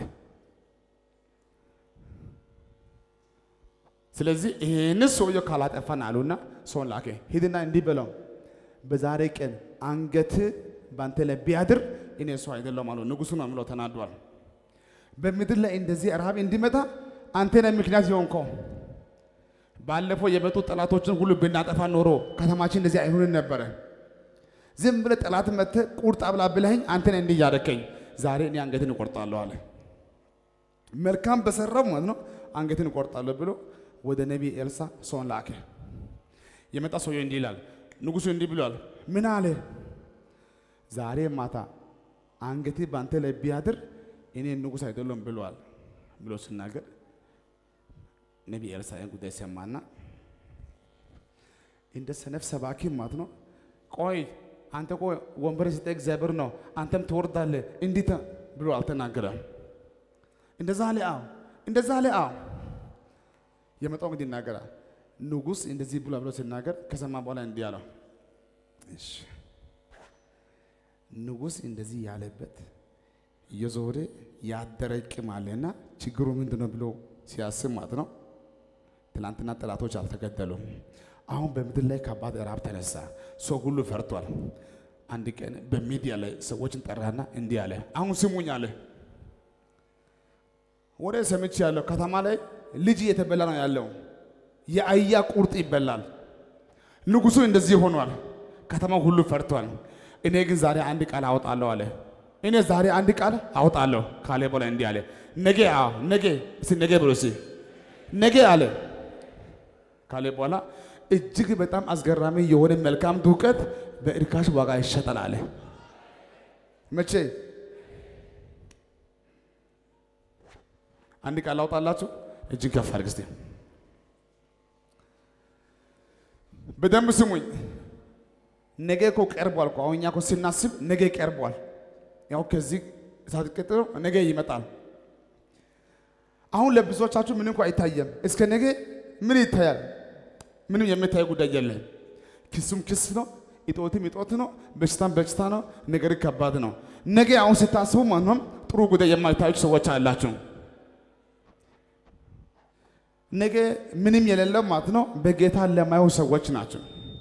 ስለዚህ ይሄን ሰውዬው ካላጠፋን አሉና ሰውን ላከ። ሂድና እንዲህ በለው በዛሬ ቀን አንገት ባንተ ላይ ቢያድር እኔ ሰው አይደለም አሉ። ንጉሱ ነው ብሎ ተናዷል። በምድር ላይ እንደዚህ ረሃብ እንዲመጣ አንተ ነህ ምክንያት የሆንከው። ባለፈው የመጡ ጠላቶችን ሁሉ ብናጠፋ ኖሮ ከተማችን እንደዚህ አይሆንም ነበር። ዝም ብለህ ጠላት መጥተህ ቁርጥ አብላ ብለኸኝ አንተ ነህ እንዲህ ያደረከኝ። ዛሬ እኔ አንገትን እቆርጣለሁ አለ። መልካም በሰራው ማለት ነው አንገትን እቆርጣለሁ ብሎ ወደ ነቢይ ኤልሳ ሰውን ላከ። የመጣ ሰውዬው እንዲህ ይላል፣ ንጉሱ እንዲህ ብሏል። ምን አለ? ዛሬ ማታ አንገቴ ባንተ ላይ ቢያድር እኔ ንጉስ አይደለም ብሏል ብሎ ሲናገር ነቢይ ኤልሳ ያን ጉዳይ ሰማና እንደ ሰነፍ ሰባኪ ማለት ነው ቆይ አንተ ቆይ ወንበር ሲጠ እግዚአብሔር ነው አንተም ትወርዳለህ እንዲታ ብሎ አልተናገረም። እንደዛ አለ። አዎ እንደዛ አለ። አዎ የመጣው እንግዲህ ይናገራል። ንጉሥ እንደዚህ ብሎ ብሎ ሲናገር ከሰማ በኋላ እንዲህ አለው። እሺ ንጉሥ እንደዚህ ያለበት የዞረ ያደረቅም አለና ችግሩ ምንድነው ብሎ ሲያስብ ማለት ነው። ትላንትና ጠላቶች አልተገደሉም። አሁን በምድር ላይ ከባድ ራብ ተነሳ። ሰው ሁሉ ፈርቷል። አንድ ቀን በሚዲያ ላይ ሰዎችን ጠራና እንዲህ አለ። አሁን ስሙኝ አለ። ወደ ሰምቼ ያለው ከተማ ላይ ልጅ እየተበላ ነው ያለው። የአህያ ቁርጥ ይበላል። ንጉሡ እንደዚህ ሆኗል። ከተማው ሁሉ ፈርቷል። እኔ ግን ዛሬ አንድ ቃል አወጣለሁ አለ። እኔ ዛሬ አንድ ቃል አወጣለሁ ካለ በኋላ እንዲህ አለ። ነገ አዎ ነገ እስቲ ነገ ብሎ እስቲ ነገ አለ ካለ በኋላ እጅግ በጣም አስገራሚ የሆነ መልካም ዱቄት በእርካሽ ዋጋ ይሸጣል አለ። መቼ አንድ ቃል አውጣላችሁ እጅግ ከፍ አድርግ እስቲ በደንብ ስሙኝ። ነገ እኮ ቀርቧል እኮ አሁን እኛ እኮ ስናስብ ነገ ቀርቧል። ያው ከዚህ እሳት ቀጥሎ ነገ ይመጣል። አሁን ለብዙዎቻችሁ ምን እንኳን አይታየም። እስከ ነገ ምን ይታያል? ምንም የሚታይ ጉዳይ የለም። ክሱም ክስ ነው፣ ኢጦትም ኢጦት ነው፣ በሽታም በሽታ ነው፣ ነገር ከባድ ነው። ነገ አሁን ስታስቡ ማንንም ጥሩ ጉዳይ የማይታዩ ሰዎች አላችሁ። ነገ ምንም የሌለው ማለት ነው በጌታ ለማዩ ሰዎች ናቸው።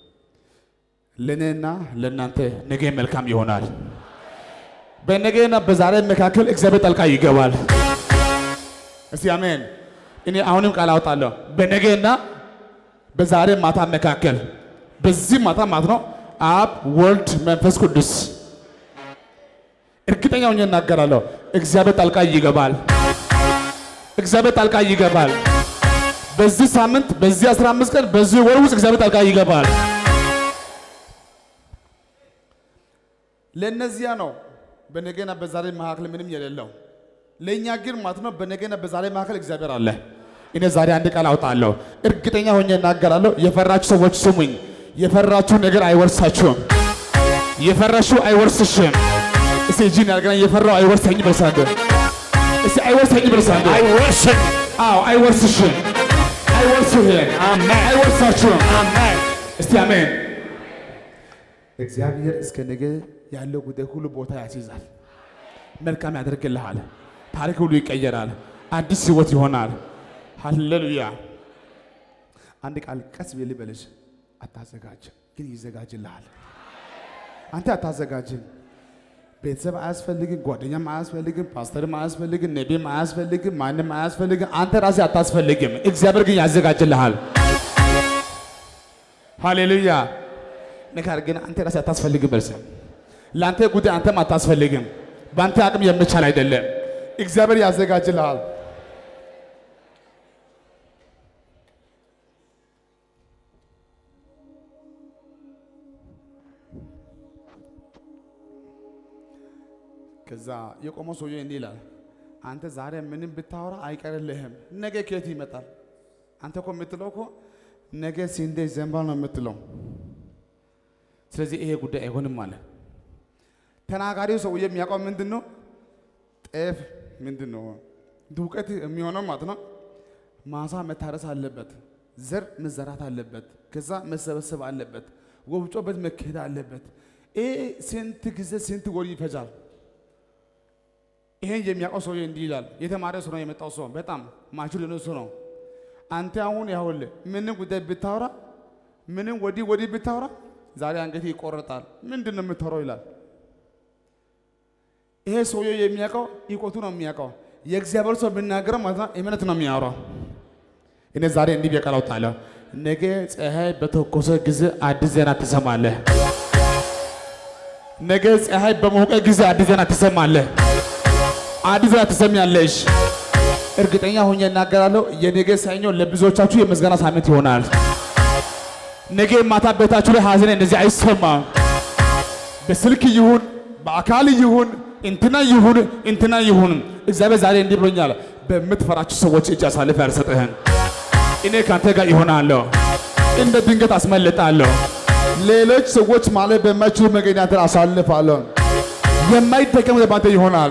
ለኔና ለናንተ ነገ መልካም ይሆናል። በነገና በዛሬ መካከል እግዚአብሔር ጣልቃ ይገባል። እስቲ አሜን። እኔ አሁንም ቃል አውጣለሁ። በነገና በዛሬ ማታ መካከል በዚህ ማታ ማለት ነው አብ ወልድ መንፈስ ቅዱስ እርግጠኛ ሆኜ እናገራለሁ። እግዚአብሔር ጣልቃ ይገባል። እግዚአብሔር ጣልቃ ይገባል። በዚህ ሳምንት በዚህ አስራ አምስት ቀን በዚህ ወር ውስጥ እግዚአብሔር ጣልቃ ይገባል። ለነዚያ ነው በነገና በዛሬ መካከል ምንም የሌለው። ለኛ ግን ማለት ነው በነገና በዛሬ መካከል እግዚአብሔር አለ። እኔ ዛሬ አንድ ቃል አውጣለሁ። እርግጠኛ ሆኜ እናገራለሁ። የፈራችሁ ሰዎች ስሙኝ። የፈራችሁ ነገር አይወርሳችሁም። የፈራችሁ አይወርስሽም። እስቲ እጂን ያርገና የፈራው አይወርሰኝ በሳንደ እስቲ አይወርሰኝ በሳንደ አይወርስኝ። አዎ አይወርስሽም። አይወርስህም። አሜን። አይወርሳችሁም። አሜን። እስቲ አሜን። እግዚአብሔር እስከ ነገ ያለው ጉዳይ ሁሉ ቦታ ያስይዛል። መልካም ያደርግልሃል። ታሪክ ሁሉ ይቀየራል። አዲስ ህይወት ይሆናል። ሃሌሉያ። አንድ ቃል ቀስ ብዬ ልበልሽ። አታዘጋጅ ግን ይዘጋጅልሃል። አንተ አታዘጋጅም። ቤተሰብ አያስፈልግም፣ ጓደኛም አያስፈልግም፣ ፓስተርም አያስፈልግም፣ ነቢይም አያስፈልግም፣ ማንም አያስፈልግም። አንተ ራስህ አታስፈልግም። እግዚአብሔር ግን ያዘጋጅልሃል። ሃሌሉያ። ነገር ግን አንተ ራስህ አታስፈልግም። በልሰ ላንተ ጉዳይ አንተም አታስፈልግም። ባንተ አቅም የምቻል አይደለም። እግዚአብሔር ያዘጋጅልሃል። ከዛ የቆመው ሰውዬ እንዲህ ይላል። አንተ ዛሬ ምንም ብታወራ አይቀርልህም። ነገ ከየት ይመጣል? አንተ እኮ የምትለው እኮ ነገ ስንዴ ይዘንባል ነው የምትለው። ስለዚህ ይሄ ጉዳይ አይሆንም አለ። ተናጋሪው ሰውዬ የሚያውቀው ምንድን ነው? ጤፍ ምንድን ነው ዱቄት የሚሆነው ማለት ነው። ማሳ መታረስ አለበት፣ ዘር መዘራት አለበት፣ ከዛ መሰበሰብ አለበት፣ ወፍጮ ቤት መካሄድ አለበት። ይሄ ስንት ጊዜ ስንት ወር ይፈጃል? ይሄን የሚያውቀው ሰውዬ እንዲህ ይላል። የተማረ ሰው ነው የመጣው ሰው በጣም ማቹር የሆነ ሰው ነው። አንተ አሁን ያውል ምንም ጉዳይ ብታወራ ምንም ወዲህ ወዲህ ብታወራ ዛሬ አንገቴ ይቆረጣል። ምንድነው የምትወራው ይላል። ይሄ ሰውዬ የሚያውቀው ይቆቱ ነው የሚያውቀው። የእግዚአብሔር ሰው ብናገረው ማለት ነው እምነት ነው የሚያወራው። እኔ ዛሬ እንዲህ በቃል አውጣለሁ። ነገ ፀሐይ በተኮሰ ጊዜ አዲስ ዜና ትሰማለህ። ነገ ፀሐይ በሞቀ ጊዜ አዲስ ዜና ትሰማለህ። አዲስ ዜና ትሰሚያለሽ። እርግጠኛ ሆኜ እናገራለሁ። የነገ ሰኞ ለብዙዎቻችሁ የምስጋና ሳምንት ይሆናል። ነገ ማታ ቤታችሁ ላይ ሀዘን እንደዚህ አይሰማም። በስልክ ይሁን በአካል ይሁን እንትና ይሁን እንትና ይሁን እግዚአብሔር ዛሬ እንዲህ ብሎኛል። በምትፈራችሁ ሰዎች እጅ አሳልፌ አልሰጥህም። እኔ ካንተ ጋር ይሆናለሁ። እንደ ድንገት አስመልጣለሁ። ሌሎች ሰዎች ማለት በማይችሉ መገኛት አሳልፋለሁ። የማይደገም ነገር ባንተ ይሆናል።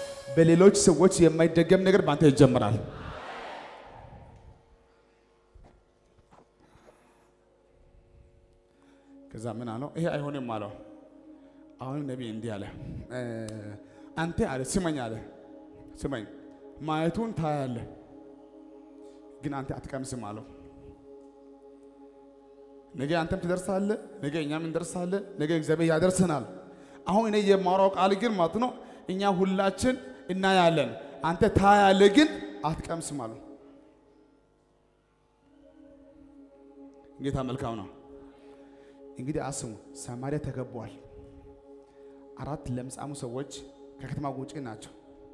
በሌሎች ሰዎች የማይደገም ነገር ባንተ ይጀምራል። ከዛ ምን አለው? ይሄ አይሆንም አለው። አሁን ነቢይ እንዲህ አለ፣ አንተ አለ ስመኝ አለ ስመኝ ማየቱን ታያለህ፣ ግን አንተ አትቀምስም አለው። ነገ አንተም ትደርሳለህ፣ ነገ እኛም እንደርሳለን፣ ነገ እግዚአብሔር ያደርሰናል። አሁን እኔ የማወራው ቃል ግን ማለት ነው እኛ ሁላችን እናያለን፣ አንተ ታያለህ ግን አትቀምስም አለው። ጌታ መልካም ነው። እንግዲህ አስሙ፣ ሰማርያ ተከቧል። አራት ለምጻሙ ሰዎች ከከተማ ውጪ ናቸው።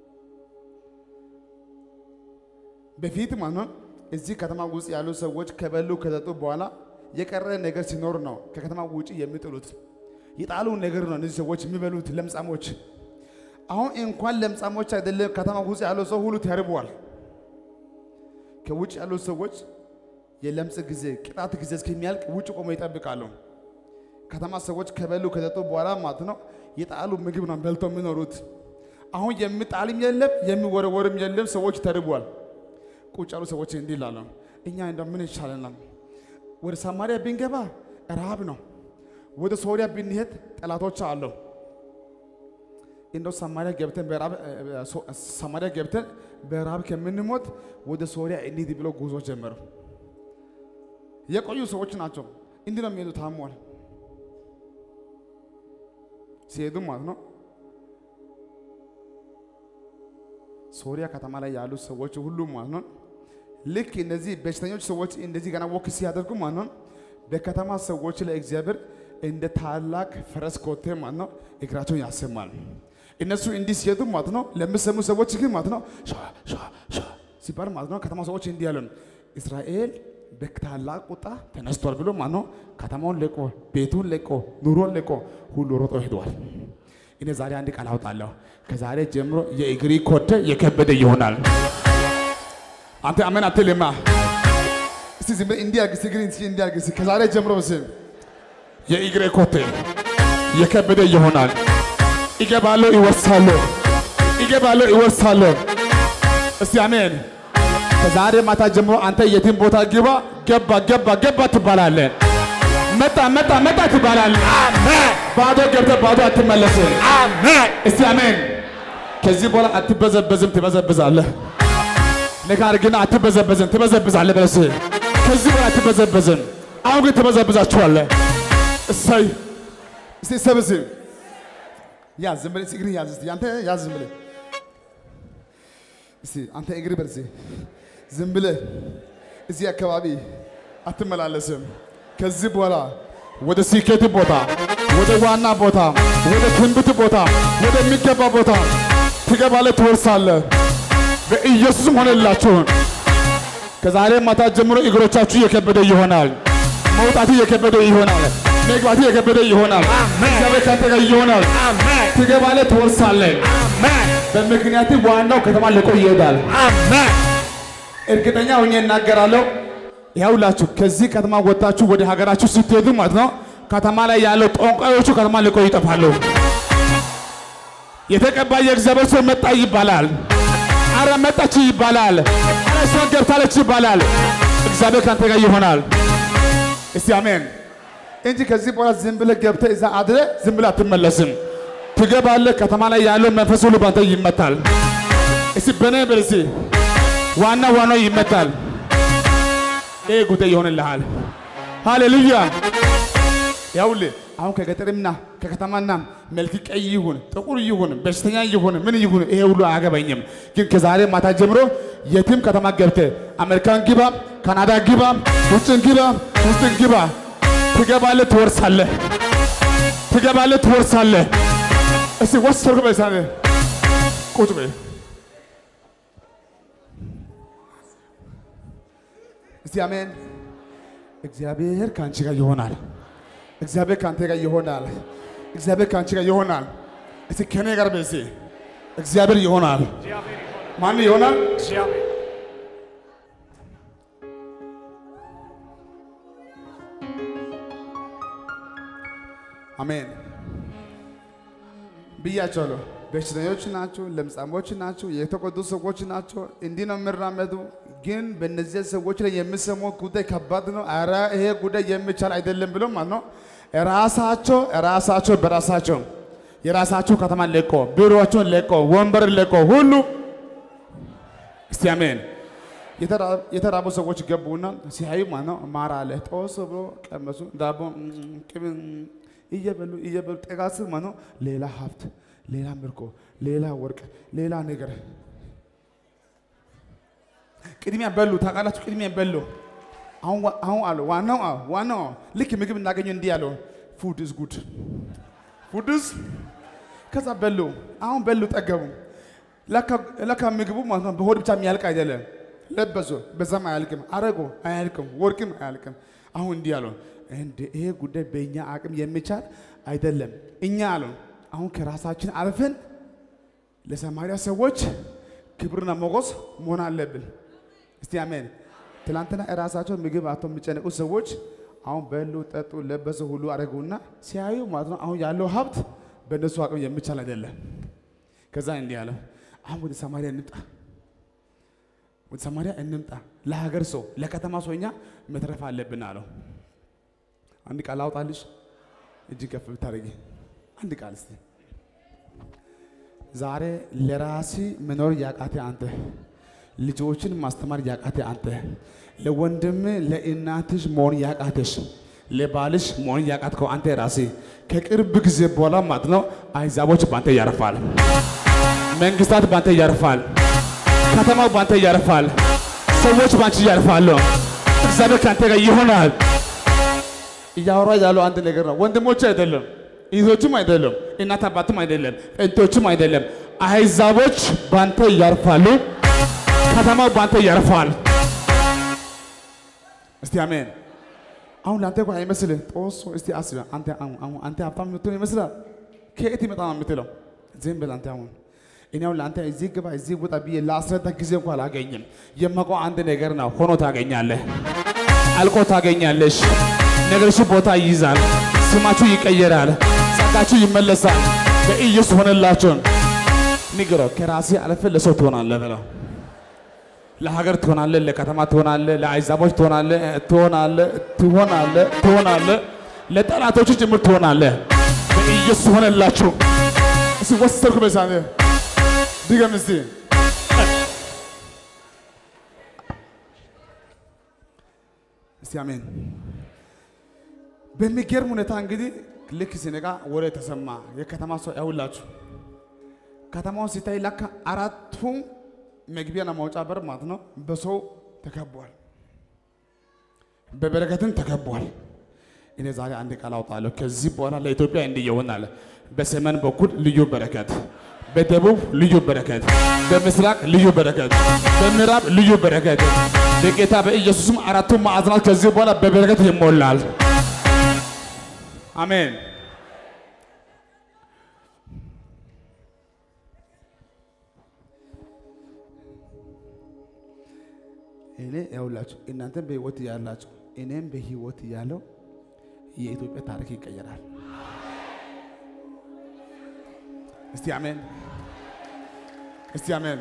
በፊት ማለት ነው እዚህ ከተማ ውስጥ ያሉ ሰዎች ከበሉ ከጠጡ በኋላ የቀረ ነገር ሲኖር ነው ከከተማ ውጪ የሚጥሉት። የጣሉ ነገር ነው እነዚህ ሰዎች የሚበሉት ለምጻሞች። አሁን እንኳን ለምጻሞች አይደለም ከተማ ውስጥ ያለው ሰው ሁሉ ተርቧል። ከውጭ ያሉ ሰዎች የለምጽ ጊዜ ቅጣት ጊዜ እስከሚያልቅ ውጭ ቆመው ይጠብቃሉ። ከተማ ሰዎች ከበሉ ከጠጡ በኋላ ማለት ነው የጣሉ ምግብ ነው በልተው የሚኖሩት። አሁን የሚጣልም የለም የሚወረወርም የለም፣ ሰዎች ተርቧል። ቁጭ ያሉ ሰዎች እንዲህ ይላሉ፣ እኛ እንደው ምን ይሻለናል? ወደ ሰማርያ ብንገባ ረሃብ ነው፣ ወደ ሶሪያ ብንሄድ ጠላቶች አሉ። እንደው ሰማርያ ገብተን በረሃብ ሰማርያ ገብተን በረሃብ ከምንሞት ወደ ሶሪያ እንሂድ ብለው ጉዞ ጀመሩ። የቆዩ ሰዎች ናቸው። እንዲህ ነው የሚሄዱ። ታሟል ሲሄዱ ማለት ነው ሶሪያ ከተማ ላይ ያሉ ሰዎች ሁሉ ማለት ነው ልክ እነዚህ በሽተኞች ሰዎች እንደዚህ ገና ወክ ሲያደርጉ ማለት ነው በከተማ ሰዎች ላይ እግዚአብሔር እንደ ታላቅ ፈረስ ኮቴ ማለት ነው እግራቸውን ያሰማል። እነሱ እንዲህ ሲሄዱ ማለት ነው ለሚሰሙ ሰዎች ግን ማለት ነው ሻ ሻ ሻ ሲባል ማለት ነው ከተማ ሰዎች እንዲህ ያሉን እስራኤል በታላቅ ቁጣ ተነስቷል ብሎ ማለት ነው ከተማውን ለቆ ቤቱን ለቆ ኑሮን ለቆ ሁሉ ሮጦ ሄዷል። እኔ ዛሬ አንድ ቃል አውጣለሁ፣ ከዛሬ ጀምሮ የእግሪ ኮቴ የከበደ ይሆናል። አንተ አሜን አትልማ? እስቲ ዝም ብለህ እንዲህ አድርግ፣ እግሪ እንዲህ አድርግ። ከዛሬ ጀምሮ እስቲ የእግሪ ኮቴ የከበደ ይሆናል። ይገባለሁ፣ ይወርሳለሁ፣ ይገባለሁ፣ ይወርሳለሁ። እስቲ አሜን። ከዛሬ ማታ ጀምሮ አንተ የትም ቦታ ግባ፣ ገባ ገባ ገባ ትባላለህ። መጣ መጣ መጣ ትባላለህ። አሜን። ባዶ ገብተህ ባዶ አትመለስም። አሜን። እስቲ አሜን። ከዚህ በኋላ አትበዘበዝም፣ ትበዘብዛለህ። ነገር ግን አትበዘበዝም፣ ትበዘብዛለህ። በለስ ከዚህ በኋላ አትበዘበዝም። አሁን ግን ትበዘብዛችኋለህ። እሰይ እስቲ ሰብስ ያዝ፣ ዝም ብለህ እግርህን ያዝ። እስቲ አንተ ያዝ፣ ዝም ብለህ እስቲ አንተ እግርህ በል። ዝም ብለህ እዚህ አካባቢ አትመላለስም። ከዚህ በኋላ ወደ ስኬት ቦታ፣ ወደ ዋና ቦታ፣ ወደ ትንቢት ቦታ፣ ወደ የሚገባ ቦታ ትገባለህ፣ ትወርሳለህ። በኢየሱስም ሆነላችሁ። ከዛሬ ማታ ጀምሮ እግሮቻችሁ የከበደ ይሆናል። መውጣቱ የከበደ ይሆናል። መግባቱ የከበደ ይሆናል። እግዚአብሔር ካንተ ጋር ይሆናል። ትገባለህ፣ ትወርሳለህ። በምክንያት ዋናው ከተማ ለቆ ይሄዳል። አሜን። እርግጠኛ ሆኜ እናገራለሁ። ያውላችሁ ከዚህ ከተማ ወጣችሁ ወደ ሀገራችሁ ስትሄዱ ማለት ነው ከተማ ላይ ያለው ጦንቃዮቹ ከተማ ለቆ ይጠፋሉ። የተቀባ የእግዚአብሔር ሰው መጣ ይባላል። አረ መጣች ይባላል። አረ እሷ ገብታለች ይባላል። እግዚአብሔር ካንተ ጋር ይሆናል። እስቲ አሜን። እንጂ ከዚህ በኋላ ዝም ብለህ ገብተህ እዛ አድረህ ዝም ብለህ አትመለስም። ትገባለህ። ከተማ ላይ ያለው መንፈስ ሁሉ ባንተ ይመታል። እስቲ በኔ በልሲ ዋና ዋናው ይመታል። ይሄ ጉዳይ ይሆንልሃል። ሃሌሉያ። ያውልህ አሁን ከገጠርምና ከከተማና መልክ ቀይ ይሁን ጥቁር ይሁን በሽተኛ ይሁን ምን ይሁን ይሄ ሁሉ አያገባኝም። ግን ከዛሬ ማታ ጀምሮ የትም ከተማ ገብተህ አሜሪካን ግባ፣ ካናዳ ግባ፣ ውጭን ግባ፣ ውስጥን ግባ ትገባለህ፣ ትወርሳለህ። ትገባለህ፣ ትወርሳለህ። እስቲ ወሰድኩ በሳለ ቁጭ በይ። እስቲ አሜን። እግዚአብሔር ካንቺ ጋር ይሆናል። እግዚአብሔር ካንተ ጋር ይሆናል። እግዚአብሔር ካንቺ ጋር ይሆናል። እስቲ ከኔ ጋር በሲ እግዚአብሔር ይሆናል። ማን ይሆናል? እግዚአብሔር። አሜን ብያቸዋለሁ። በሽተኞች ናቸው፣ ለምጻሞች ናቸው፣ የተቆጡ ሰዎች ናቸው። እንዲህ ነው የሚራመዱ። ግን በእነዚህ ሰዎች ላይ የሚሰማው ጉዳይ ከባድ ነው። አረ ይሄ ጉዳይ የሚቻል አይደለም ብሎ ማለት ነው ራሳቸው ራሳቸው በራሳቸው የራሳቸው ከተማ ለቆ ቢሮዎችን ለቆ ወንበር ለቆ ሁሉ እስቲ አሜን። የተራቡ ሰዎች ገቡና ሲያዩ ማነው ማራ አለ ጦስ ብሎ ቀመሱ ዳቦ ቅብን እየበሉ እየበሉ ጠጋስ ማነው ሌላ ሀብት ሌላ ምርኮ ሌላ ወርቅ ሌላ ነገር ቅድሚያ በሉ ታውቃላችሁ። ቅድሚያ በሉ አሁን አሁን አለ ዋናው ዋናው ልክ ምግብ እናገኘው እንዲህ ያለው ፉድ ኢዝ ጉድ ፉድ ኢዝ ከዛ በሉ አሁን በሉ ጠገቡ። ለካ ለካ ምግቡ ማለት ነው በሆድ ብቻ የሚያልቅ አይደለም። ለበሱ በዛም አያልቅም አረጎ አያልቅም ወርቅም አያልቅም። አሁን እንዲህ ያለው እንደ ይሄ ጉዳይ በእኛ አቅም የሚቻል አይደለም። እኛ አለው አሁን ከራሳችን አልፈን ለሰማሪያ ሰዎች ክብርና ሞገስ መሆን አለብን። እስቲ አሜን። ትላንትና ራሳቸው ምግብ አጥተው የሚጨነቁ ሰዎች አሁን በሉ ጠጡ ለበሱ ሁሉ አረጉና ሲያዩ ማለት ነው አሁን ያለው ሀብት በእነሱ አቅም የሚቻል አይደለም። ከዛ እንዲህ አለ አሁን ወደ ሰማሪያ እንምጣ ወደ ሰማሪያ እንምጣ ለሀገር ሰው ለከተማ ሰውኛ መትረፍ አለብን አለው። አንድ ቃል አውጣልሽ እጅ ከፍ ብታረጊ አንድ ቃል እስቲ ዛሬ ለራሲ መኖር ያቃተ አንተ ልጆችን ማስተማር ያቃተ አንተ ለወንድም ለእናትሽ መሆን ያቃተሽ ለባልሽ መሆን ያቃተው አንተ ራሲ ከቅርብ ጊዜ በኋላ ማለት ነው አይዛቦች ባንተ ያርፋል። መንግስታት ባንተ ያርፋል። ከተማው ባንተ ያርፋል። ሰዎች ባንቺ ያርፋሉ። እግዚአብሔር ካንተ ጋር ይሆናል። እያወራ ያለው አንድ ነገር ነው። ወንድሞች አይደለም ይዞችም አይደለም እናት አባትም አይደለም እንቶችም አይደለም አይዛቦች ባንተ ያርፋሉ። ከተማው ባንተ ያርፋል። እስቲ አሜን። አሁን ላንተ እኮ አይመስልህ ጦስ እስቲ አስብ አንተ አሁን አንተ ሀብታም የምትሆን ይመስላል። ከየት ይመጣ ነው የምትለው? ዝም ብለህ አንተ አሁን እኔ አሁን ላንተ እዚህ ግባ እዚህ ቦታ ብዬ ላስረዳ ጊዜ እንኳን አላገኝም። የማውቀው አንድ ነገር ነው። ሆኖ ታገኛለህ፣ አልቆ ታገኛለሽ። ነገርሽ ቦታ ይይዛል፣ ስማችሁ ይቀየራል፣ ጸጋችሁ ይመለሳል። በኢየሱስ ሆነላችሁ። ንገረው ከራሴ አለፈ ለሰው ትሆናለህ ብለው ለሀገር ትሆናለህ፣ ለከተማ ትሆናለህ፣ ለአይዛቦች ትሆናለህ ትሆናለህ ትሆናለህ ትሆናለህ ለጠላቶች ጭምር ትሆናለህ። በኢየሱስ ሆነላችሁ። እስቲ ወሰድኩ በሳኔ ድገም እስቲ እስቲ አሜን። በሚገርም ሁኔታ እንግዲህ ልክ ሲነጋ ወሬ ተሰማ። የከተማ ሰው ያውላችሁ ከተማው ሲታይ ለካ አራቱም መግቢያና ማውጫ በር ማለት ነው በሰው ተከቧል፣ በበረከትን ተከቧል። እኔ ዛሬ አንድ ቃል አውጣለሁ። ከዚህ በኋላ ለኢትዮጵያ እንዲህ ይሆናል። በሰሜን በኩል ልዩ በረከት፣ በደቡብ ልዩ በረከት፣ በምስራቅ ልዩ በረከት፣ በምዕራብ ልዩ በረከት። በጌታ በኢየሱስም አራቱም ማዕዘናት ከዚህ በኋላ በበረከት ይሞላል። አሜን። እኔ ያውላችሁ እናንተም በህይወት ያላችሁ እኔም በህይወት ያለው የኢትዮጵያ ታሪክ ይቀየራል። እስቲ አሜን፣ እስቲ አሜን።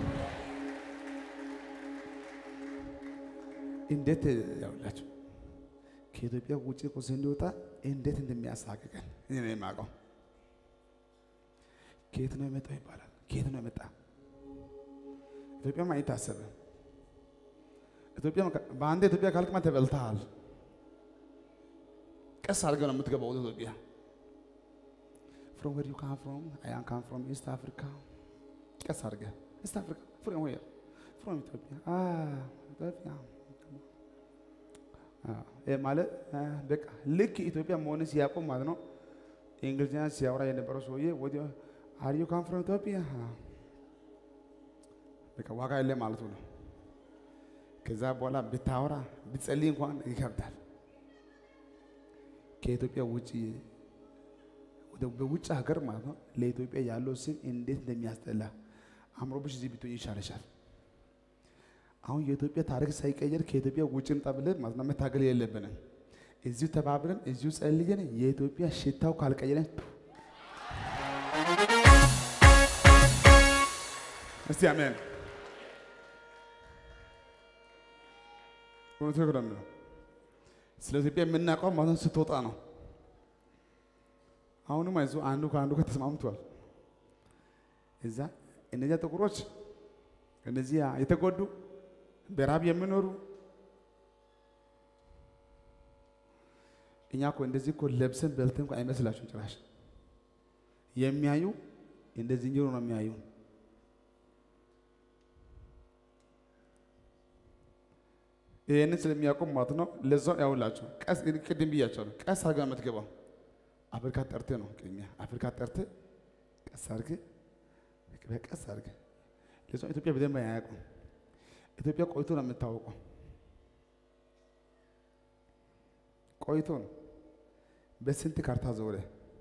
እንዴት ያውላችሁ ከኢትዮጵያ ውጪ እኮ ስንወጣ እንዴት እንደሚያሳቅቀን እኔ ነው የማውቀው። ከየት ነው የመጣው ይባላል። ከየት ነው የመጣ ኢትዮጵያ ማለት ታሰበ ኢትዮጵያ በአንድ ኢትዮጵያ ካልክማ ተበልተሃል። ቀስ አድርገህ ነው የምትገባው ወደ ኢትዮጵያ። From where you come from? I am come from East Africa. ቀስ አድርገህ East Africa. From where? From Ethiopia. Ah, Ethiopia. Ah, ይሄ ማለት በቃ ልክ ኢትዮጵያ መሆኑን ሲያውቁ ማለት ነው። እንግሊዝኛ ሲያወራ የነበረው ሰውዬ ወዲያ Are you come from Ethiopia? በቃ ዋጋ የለም ማለት ነው። ከዛ በኋላ ብታወራ ብትጸልይ እንኳን ይከብዳል። ከኢትዮጵያ ውጪ ወደ በውጭ ሀገር ማለት ነው ለኢትዮጵያ ያለው ስም እንዴት እንደሚያስጠላ አምሮብሽ እዚህ ብትሆኚ ይሻለሻል። አሁን የኢትዮጵያ ታሪክ ሳይቀየር ከኢትዮጵያ ውጭን ጠብለን ማለት ነው መታገል የለብንም። እዚሁ ተባብረን እዚሁ ጸልየን የኢትዮጵያ ሽታው ካልቀየረን እስቲ አሜን። ወንድም ነው ስለ ኢትዮጵያ የምናውቀው ማለት ስትወጣ ነው። አሁንም አይዞህ አንዱ ከአንዱ ጋር ተስማምቷል። እዛ እነዚያ ጥቁሮች እነዚያ የተጎዱ በራብ የሚኖሩ እኛ እኮ እንደዚህ እኮ ለብሰን በልተን እንኳን አይመስላችሁም ጭራሽ የሚያዩ እንደዚህ እንጀሮ ነው የሚያዩ። ይሄንን ስለሚያቆም ማለት ነው። ለዛው ያውላችሁ ቀስ ቅድም ብያቸዋለሁ። ቀስ አድርጋ የምትገባው አፍሪካ ጠርተህ ነው። ቅድሚያ አፍሪካ ጠርተህ ቀስ አድርገህ ቀስ አድርገህ ለዛው ኢትዮጵያ በደንብ አያውቁም። ኢትዮጵያ ቆይቶ ነው የምታወቀው። ቆይቶ ነው በስንት ካርታ ዞረ።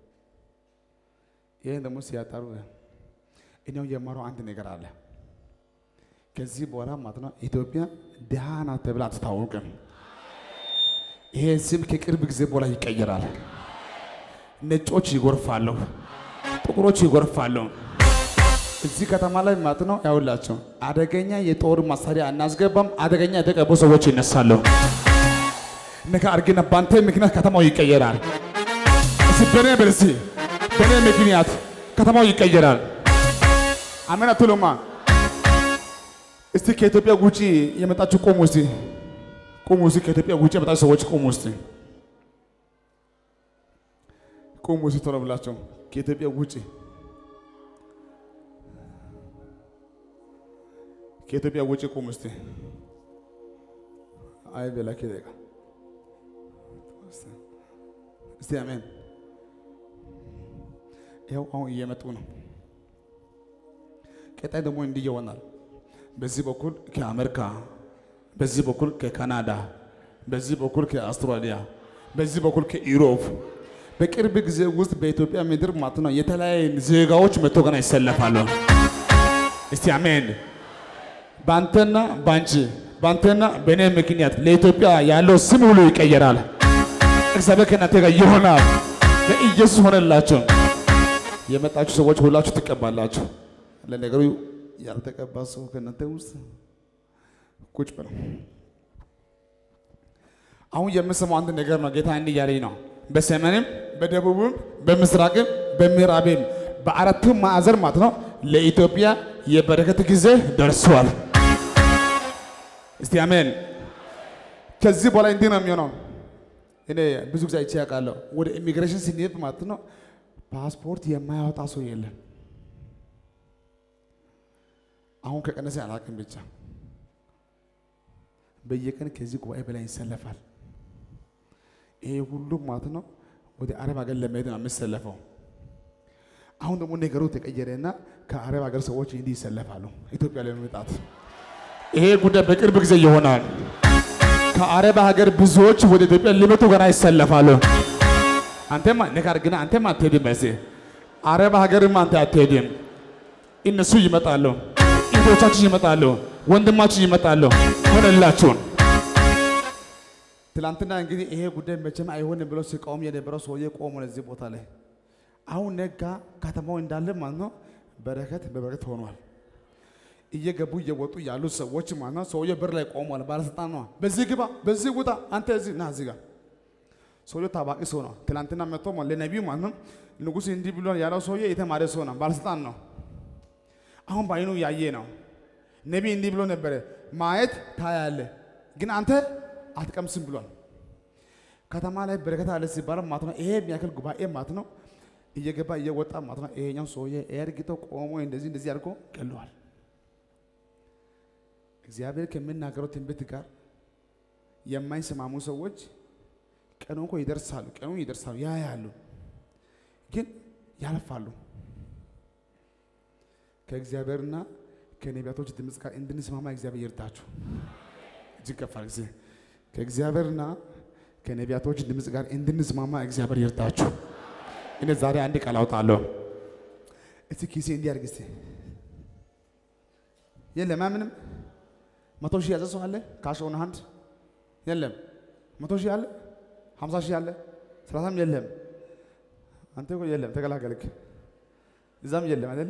ይሄን ደግሞ ሲያጣሩ እኛው የማረው አንድ ነገር አለ። ከዚህ በኋላ ማለት ነው ኢትዮጵያ ድሃ ናት ተብላ አትታወቅም። ይሄ ስም ከቅርብ ጊዜ በኋላ ይቀየራል። ነጮች ይጎርፋሉ፣ ጥቁሮች ይጎርፋሉ። እዚህ ከተማ ላይ ማለት ነው ያውላችሁ አደገኛ የጦር መሳሪያ እናስገባም፣ አደገኛ የተቀቡ ሰዎች ይነሳሉ። ነካ አርግና ባንተ ምክንያት ከተማው ይቀየራል። እሺ በኔ በርሲ በኔ ምክንያት ከተማው ይቀየራል። አሜን አትሉማ? እስቲ ከኢትዮጵያ ውጪ የመጣችሁ ቆሙ። እስቲ ቆሙ። እስቲ ከኢትዮጵያ ውጪ የመጣችሁ ሰዎች ቆሙ። እስቲ ቆሙ። እስቲ ቶሎ ብላችሁ ከኢትዮጵያ ውጪ ከኢትዮጵያ ውጪ ቆሙ። እስቲ አይ በላክ ይደጋ እስቲ አሜን። ይኸው አሁን እየመጡ ነው። ቀጣይ ደግሞ እንዲህ ይሆናል። በዚህ በኩል ከአሜሪካ፣ በዚህ በኩል ከካናዳ፣ በዚህ በኩል ከአውስትራሊያ፣ በዚህ በኩል ከዩሮፕ በቅርብ ጊዜ ውስጥ በኢትዮጵያ ምድር ማለት ነው የተለያዩ ዜጋዎች መጥቶ ገና ይሰለፋሉ። እስቲ አሜን። ባንተና ባንቺ ባንተና በኔ ምክንያት ለኢትዮጵያ ያለው ስም ሁሉ ይቀየራል። እግዚአብሔር ከእናንተ ጋር ይሆናል። በኢየሱስ ሆነላችሁ። የመጣችሁ ሰዎች ሁላችሁ ትቀባላችሁ። ለነገሩ ያልተቀባ ሰው ከእናንተ ውስጥ ቁጭ ብለው አሁን የምሰማው አንድ ነገር ነው። ጌታ እንዲህ እያለኝ ነው። በሰሜንም በደቡብም በምስራቅም በምዕራብም በአራቱም ማዕዘን ማለት ነው ለኢትዮጵያ የበረከት ጊዜ ደርሷል። እስቲ አሜን። ከዚህ በኋላ እንዲህ ነው የሚሆነው። እኔ ብዙ ጊዜ አይቼ ያውቃለሁ። ወደ ኢሚግሬሽን ስንሄድ ማለት ነው ፓስፖርት የማያወጣ ሰው የለም። አሁን ከቀነሰ አላውቅም ብቻ በየቀን ከዚህ ጉባኤ በላይ ይሰለፋል። ይሄ ሁሉም ማለት ነው ወደ አረብ ሀገር ለመሄድ ነው የሚሰለፈው። አሁን ደግሞ ነገሩ ተቀየረና ከአረብ ሀገር ሰዎች እንዲህ ይሰለፋሉ ኢትዮጵያ ለመምጣት። ይሄ ጉዳይ በቅርብ ጊዜ ይሆናል። ከአረብ ሀገር ብዙዎች ወደ ኢትዮጵያ ሊመጡ ገና ይሰለፋሉ። አንተማ ነገር ግን አንተማ አትሄድም። በዚህ አረብ ሀገርም አንተ አትሄድም። እነሱ ይመጣሉ፣ እህቶቻችን ይመጣሉ፣ ወንድማችን ይመጣሉ። ሆነላችሁ። ትላንትና እንግዲህ ይሄ ጉዳይ መቼም አይሆንም ብሎ ሲቃወም የነበረው ሰውዬ ቆሞ ለዚህ ቦታ ላይ አሁን ነጋ ከተማው እንዳለ ማለት ነው በረከት በበረከት ሆኗል። እየገቡ እየወጡ ያሉ ሰዎች ማለት ነው ሰውዬ በር ላይ ቆሟል። ባለስልጣን ነው። በዚህ ግባ፣ በዚህ ውጣ፣ አንተ እዚህ ና እዚህ ጋር። ሰውዬው ታዋቂ ሰው ነው። ትላንትና መጥቶ ለነቢዩ ማለት ነው ንጉሥ እንዲህ ብሏል ያለው ሰውዬ የተማረ ሰው ነው፣ ባለስልጣን ነው። አሁን ባይኑ ያየ ነው። ነቢይ እንዲህ ብሎ ነበረ ማየት ታያለህ ግን አንተ አትቀምስም ብሏል። ከተማ ላይ በረከት አለ ሲባል ማለት ነው ይሄ የሚያክል ጉባኤ ማለት ነው እየገባ እየወጣ ማለት ነው ይሄኛው ሰውዬ ኤርግቶ ቆሞ እንደዚህ እንደዚህ አድርጎ ገለዋል። እግዚአብሔር ከሚናገረው ትንቢት ጋር የማይሰማሙ ሰዎች ቀኑ እኮ ይደርሳሉ፣ ቀኑ ይደርሳሉ፣ ያያሉ፣ ግን ያልፋሉ። ከእግዚአብሔርና ከነቢያቶች ድምፅ ጋር እንድንስማማ እግዚአብሔር ይርዳችሁ። እጅግ ከፋል ጊዜ ከእግዚአብሔርና ከነቢያቶች ድምፅ ጋር እንድንስማማ እግዚአብሔር ይርዳችሁ። እኔ ዛሬ አንድ ቃል አውጣለሁ። እስቲ ኪሴ እንዲያርግ እስቲ የለም ምንም መቶ ሺህ ያዘ ሰው አለ ካሾን አንድ የለም መቶ ሺህ አለ ሃምሳ ሺህ አለ ሰላሳም የለም። አንተ እኮ የለም ተገላገልክ። እዛም የለም አይደል?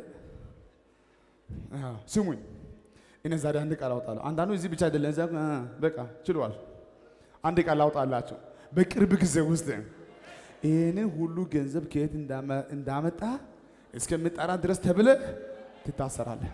አዎ ስሙኝ። እኔ ዛሬ አንድ ቃል አውጣለሁ። አንዳንዱ እዚህ ብቻ አይደለም እዛ በቃ ችሏል። አንድ ቃል አውጣላችሁ። በቅርብ ጊዜ ውስጥ ይሄንን ሁሉ ገንዘብ ከየት እንዳመጣ እስከምጣራ ድረስ ተብለ ትታሰራለህ።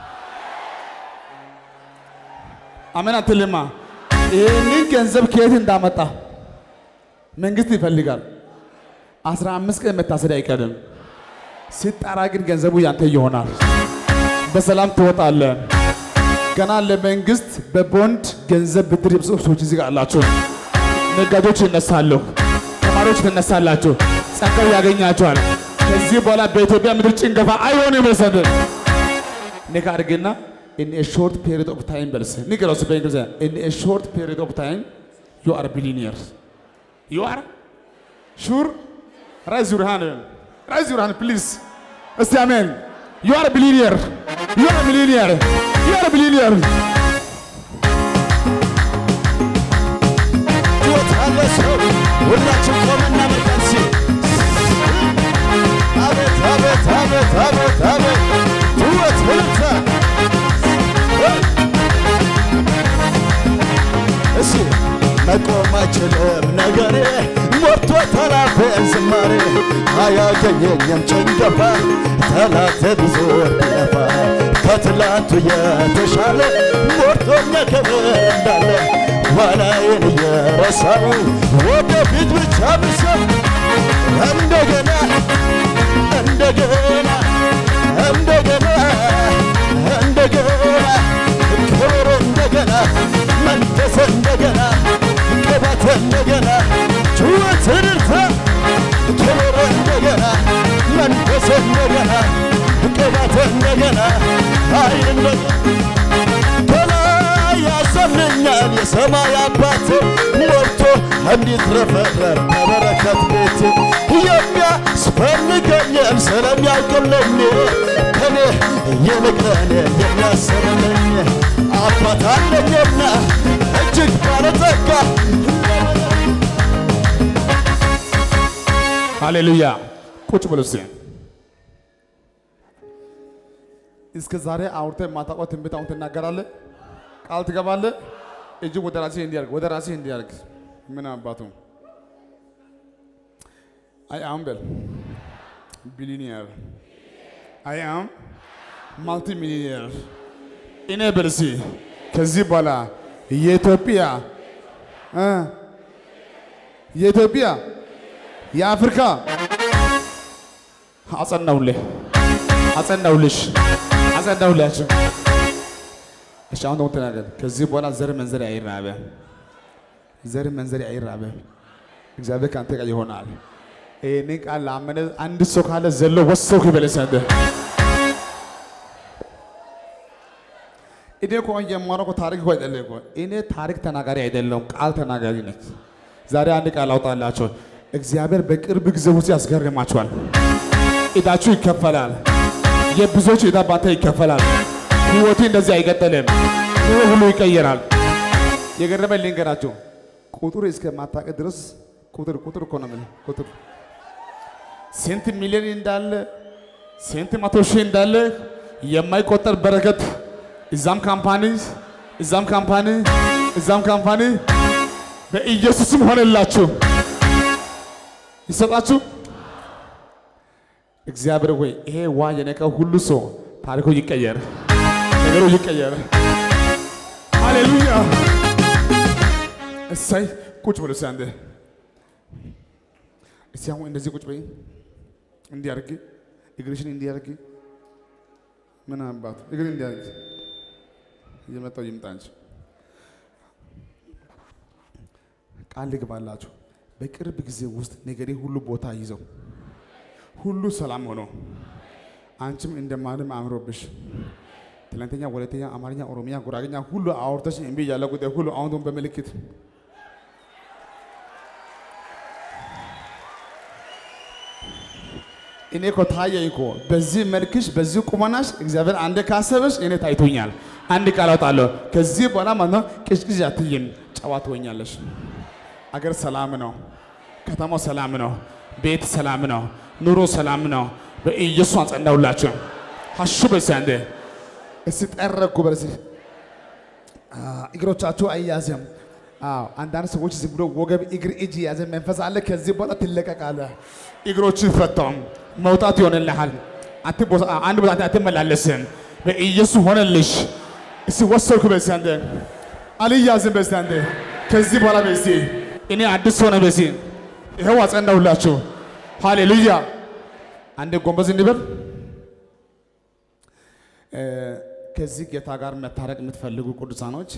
አሜን አትልማ። ይሄንን ገንዘብ ከየት እንዳመጣ መንግስት ይፈልጋል። አስራ አምስት ቀን መታሰር አይቀርም። ሲጣራ ግን ገንዘቡ ያንተ ይሆናል። በሰላም ትወጣለህ። ገና ለመንግስት በቦንድ ገንዘብ ብድር የብዙ ሰዎች እዚህ ጋር አላችሁ። ነጋዴዎች ይነሳሉ፣ ተማሪዎች ትነሳላችሁ፣ ጸጋው ያገኛቸዋል። ከዚህ በኋላ በኢትዮጵያ ምድር ጭንገፋ አይሆንም። በሰደ ነጋርግና in a short period of time በልስ ንገረውስ በእንግሊዝኛ in a short period of time you are billionaires. You are sure? Raise your hand. Raise your hand, please. Let's say amen. You are a billionaire. You are a billionaire. You are a billionaire. What Allah so? ሁላችን ቆመና መርካሲ አቤት አቤት አቤት አቤት አቤት ትወት ሁልታ እሺ መቆም አይችልም ነገሬ ሞቶ ተላፈን ዝማሬ አያገኘኝም ጭንገፋ ጠላቴ ብዙ ቢለፋ ከትላንቱ የተሻለ ሞቶኛ ክብር እንዳለ ኋላዬን እየረሳሁ ወደፊት ብቻ ብሰብ እንደገና እንደገና እንደገና እንደገና ክብር እንደገና መንፈስ እንደገና ቅባት እንደገና ጩኸት እልልታ ክብር እንደገና መንፈስ እንደገና ቅባት እንደገና ኃይል እንደገና ከላይ ያሰምኛል የሰማይ አባት ሞልቶ እንዲትረፈረፍ በበረከት ቤት የሚያስፈልገኝን ስለሚያውቅልኝ ከኔ ይልቅ ለእኔ የሚያስብልኝ አባት አለኝና እጅግ ባለጸጋ ሃሌሉያ። ቁጭ በሉ እስኪ። እስከ ዛሬ አውርተህ የማታውቀው ትንቢት አሁን ትናገራለህ፣ ቃል ትገባለህ። እጅ ወደ ራስህ እንዲያርግ ወደ ራስህ እንዲያርግ ምን አባቱ አይ አም በል ቢሊኒየር አይ አም ማልቲ ሚሊየር እኔ በል እስኪ ከዚህ በኋላ የኢትዮጵያ እ የኢትዮጵያ የአፍሪካ አጸናውልህ አጸናውልሽ አጸናውላችሁ። እሺ አሁን ነው ተናገር። ከዚህ በኋላ ዘር መንዘር አይራበ ዘር መንዘር አይራበ እግዚአብሔር ካንተ ጋር ይሆናል። እኔ ቃል አመነ አንድ ሰው ካለ ዘሎ ወሰው ይበለሰደ እኔ እኮ የማረው ታሪክ ሆይ አይደለም። እኔ ታሪክ ተናጋሪ አይደለም፣ ቃል ተናጋሪ ነኝ። ዛሬ አንድ ቃል አውጣላችሁ። እግዚአብሔር በቅርብ ጊዜ ውስጥ ያስገርማችኋል። እዳችሁ ይከፈላል። የብዙዎች እዳ ባንተ ይከፈላል። ህይወቴ እንደዚህ አይቀጥልም። ኑሮ ሁሉ ይቀየራል። የገረመኝ ልንገራችሁ። ቁጥር እስከ ማታውቅ ድረስ ቁጥር ቁጥር እኮ ነው የምልህ። ቁጥር ስንት ሚሊዮን እንዳለ ስንት መቶ ሺህ እንዳለ የማይቆጠር በረከት እዛም ካምፓኒ እዛም ካምፓኒ እዛም ካምፓኒ በኢየሱስም ሆነላችሁ ይሰጣችሁ። እግዚአብሔር ሆይ ይሄ ዋ የነቀው ሁሉ ሰው ታሪኩ ይቀየር፣ ነገሩ ይቀየር። ሃሌሉያ። እሰይ ቁጭ ብሎ ሲያንደ እስቲ አሁን እንደዚህ ቁጭ በይ፣ እንዲህ አድርጊ፣ እግርሽን እንዲህ አድርጊ። ምን አባቱ እግር እንዲህ አድርጊ። እየመጣው ይምጣ እንጂ ቃል ልግባላችሁ። በቅርብ ጊዜ ውስጥ ነገሬ ሁሉ ቦታ ይዘው ሁሉ ሰላም ሆኖ አንቺም እንደማንም አምሮብሽ ትላንተኛ ወለተኛ አማርኛ ኦሮሚያ ጉራጌኛ ሁሉ አውርተሽ እምቢ ያለ ጉዳይ ሁሉ አሁን በመልክት እኔ እኮ ታየኝ እኮ በዚህ መልክሽ በዚህ ቁመናሽ እግዚአብሔር አንድ ካሰበሽ እኔ ታይቶኛል። አንድ ቃል አውጣለሁ። ከዚህ በኋላ ማለት ነው ቅዥቅዥ አትይም፣ ጨዋ ትሆኛለሽ። አገር ሰላም ነው፣ ከተማው ሰላም ነው፣ ቤት ሰላም ነው፣ ኑሮ ሰላም ነው። በኢየሱስ አጸናውላችሁ። ሀሹ በሰንደ እስቲ ጠረኩ በለሲ እግሮቻችሁ አያዝም። አዎ አንዳንድ ሰዎች ዝም ብሎ ወገብ እግር እጅ ያዘ መንፈስ አለ ከዚህ በኋላ ትለቀቃለህ እግሮች ይፈታው መውጣት ይሆንልሃል አትቦሳ አንድ ቦታ አትመላለስም በኢየሱስ ሆነልሽ እሺ ወሰልኩ በዛንደ አልያዝም በዛንደ ከዚህ በኋላ በዚህ እኔ አዲስ ሆነ በዚህ ይሄው አጸናውላችሁ ሃሌሉያ አንድ ጎንበዝ እንበል ከዚህ ጌታ ጋር መታረቅ የምትፈልጉ ቅዱሳኖች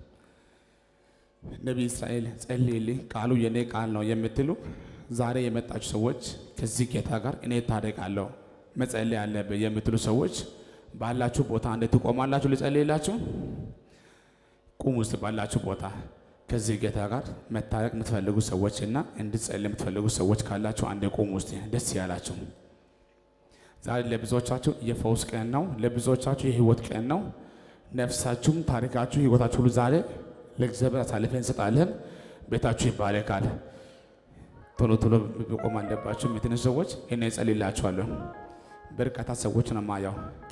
ነብይ እስራኤል ጸልይልኝ ቃሉ የኔ ቃል ነው የምትሉ ዛሬ የመጣችሁ ሰዎች ከዚህ ጌታ ጋር እኔ ታረቃለሁ መጸለይ አለብኝ የምትሉ ሰዎች ባላችሁ ቦታ እንድትቆማላችሁ ልጸልይላችሁ ቁሙ ውስጥ ባላችሁ ቦታ ከዚህ ጌታ ጋር መታረቅ የምትፈልጉ ሰዎችና እንድትጸልይ የምትፈልጉ ሰዎች ካላችሁ አንድ ቁሙ ውስጥ ደስ ያላችሁ ዛሬ ለብዙዎቻችሁ የፈውስ ቀን ነው ለብዙዎቻችሁ የህይወት ቀን ነው ነፍሳችሁም ታሪካችሁ ህይወታችሁ ሁሉ ዛሬ ለእግዚአብሔር አሳልፈን እንሰጣለን ቤታችሁ ይባረካል ቶሎ ቶሎ በቆም አለባችሁ የምትነሱ ሰዎች እኔ እጸልይላችኋለሁ በርካታ ሰዎች ነው ማያው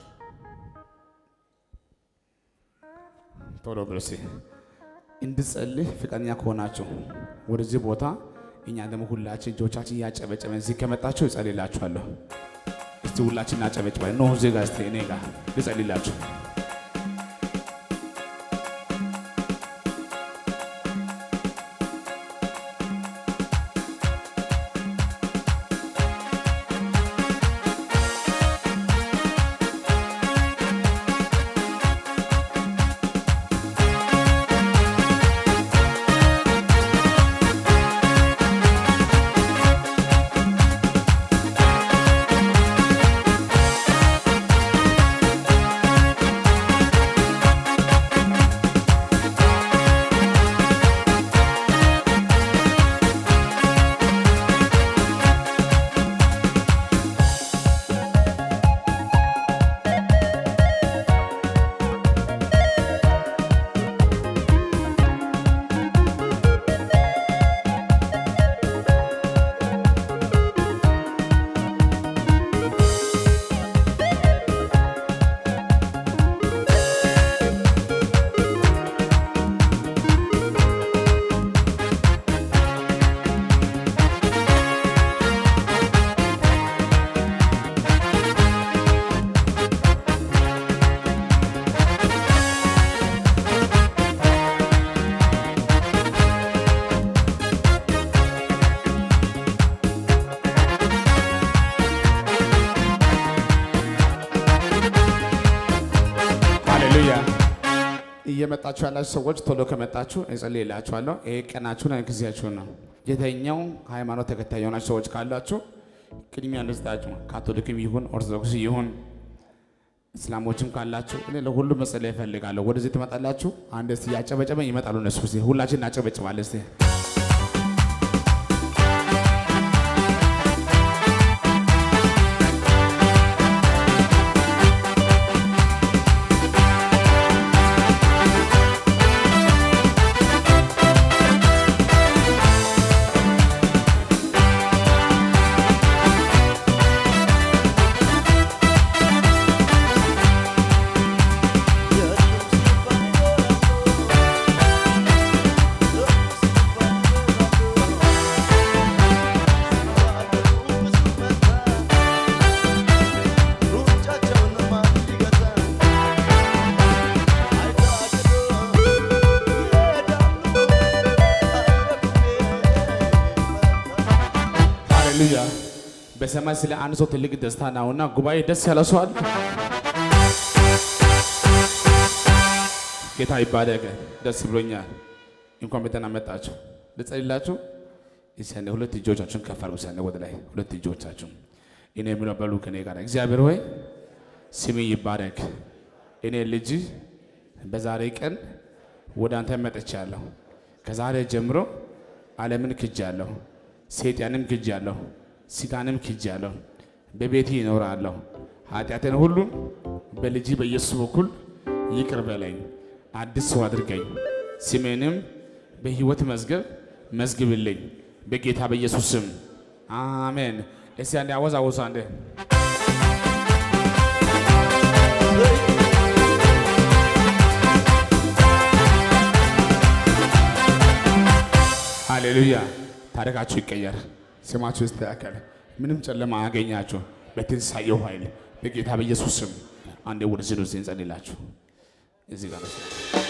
ቶሎ ብለሲ እንድጸልይ ፍቃደኛ ከሆናችሁ ወደዚህ ቦታ እኛ ደግሞ ሁላችን እጆቻችን ያጨበጨበን እዚህ ከመጣችሁ እጸልይላችኋለሁ እስቲ ሁላችን አጨበጭበን ነው እዚህ ጋር እስቲ እኔ ጋር ልጸልይላችሁ እየመጣችሁ ያላችሁ ሰዎች ቶሎ ከመጣችሁ እጸልይላችኋለሁ ይሄ ቀናችሁ ነው ጊዜያችሁ ነው የተኛው ሃይማኖት ተከታይ የሆናችሁ ሰዎች ካላችሁ ቅድሚያ እንድትጣጩ ካቶሊክም ይሁን ኦርቶዶክስ ይሁን እስላሞችም ካላችሁ እኔ ለሁሉ መጸለይ እፈልጋለሁ ወደዚህ ትመጣላችሁ አንድ እስቲ ያጨበጨበኝ ይመጣሉ እነሱ እስቲ ሁላችን እናጨበጭባለን እስቲ ሃሌሉያ በሰማይ ስለ አንድ ሰው ትልቅ ደስታ ነውና ጉባኤ ደስ ያለው ሰው አለ ጌታ ይባረክ ደስ ብሎኛል እንኳን በደህና መጣችሁ ልጸልይላችሁ እሰነ ሁለት እጆቻችሁን ከፍ አድርጉ ሰነ ወደ ላይ ሁለት እጆቻችሁን እኔ ምን በሉ ከኔ ጋር እግዚአብሔር ሆይ ስም ይባረክ እኔ ልጅ በዛሬ ቀን ወደ አንተ መጥቻለሁ ከዛሬ ጀምሮ ዓለምን ክጃለሁ ሰይጣንም ክጃለሁ ስጋንም ክጃለሁ በቤቴ እኖራለሁ ኃጢአቴን ሁሉ በልጅ በኢየሱስ በኩል ይቅር በለኝ አዲስ ሰው አድርገኝ ስሜንም በሕይወት መዝገብ መዝግብልኝ በጌታ በኢየሱስ ስም አሜን እስቲ አንዴ አወዛውዛ አንዴ ሃሌሉያ ታሪካችሁ ይቀየር ስማችሁ ይስተካከል ምንም ጨለማ አያገኛችሁ በትንሳኤው ኃይል በጌታ በኢየሱስ ስም አንዴ ወደ ዝኑ እንጸልይላችሁ እዚህ ጋር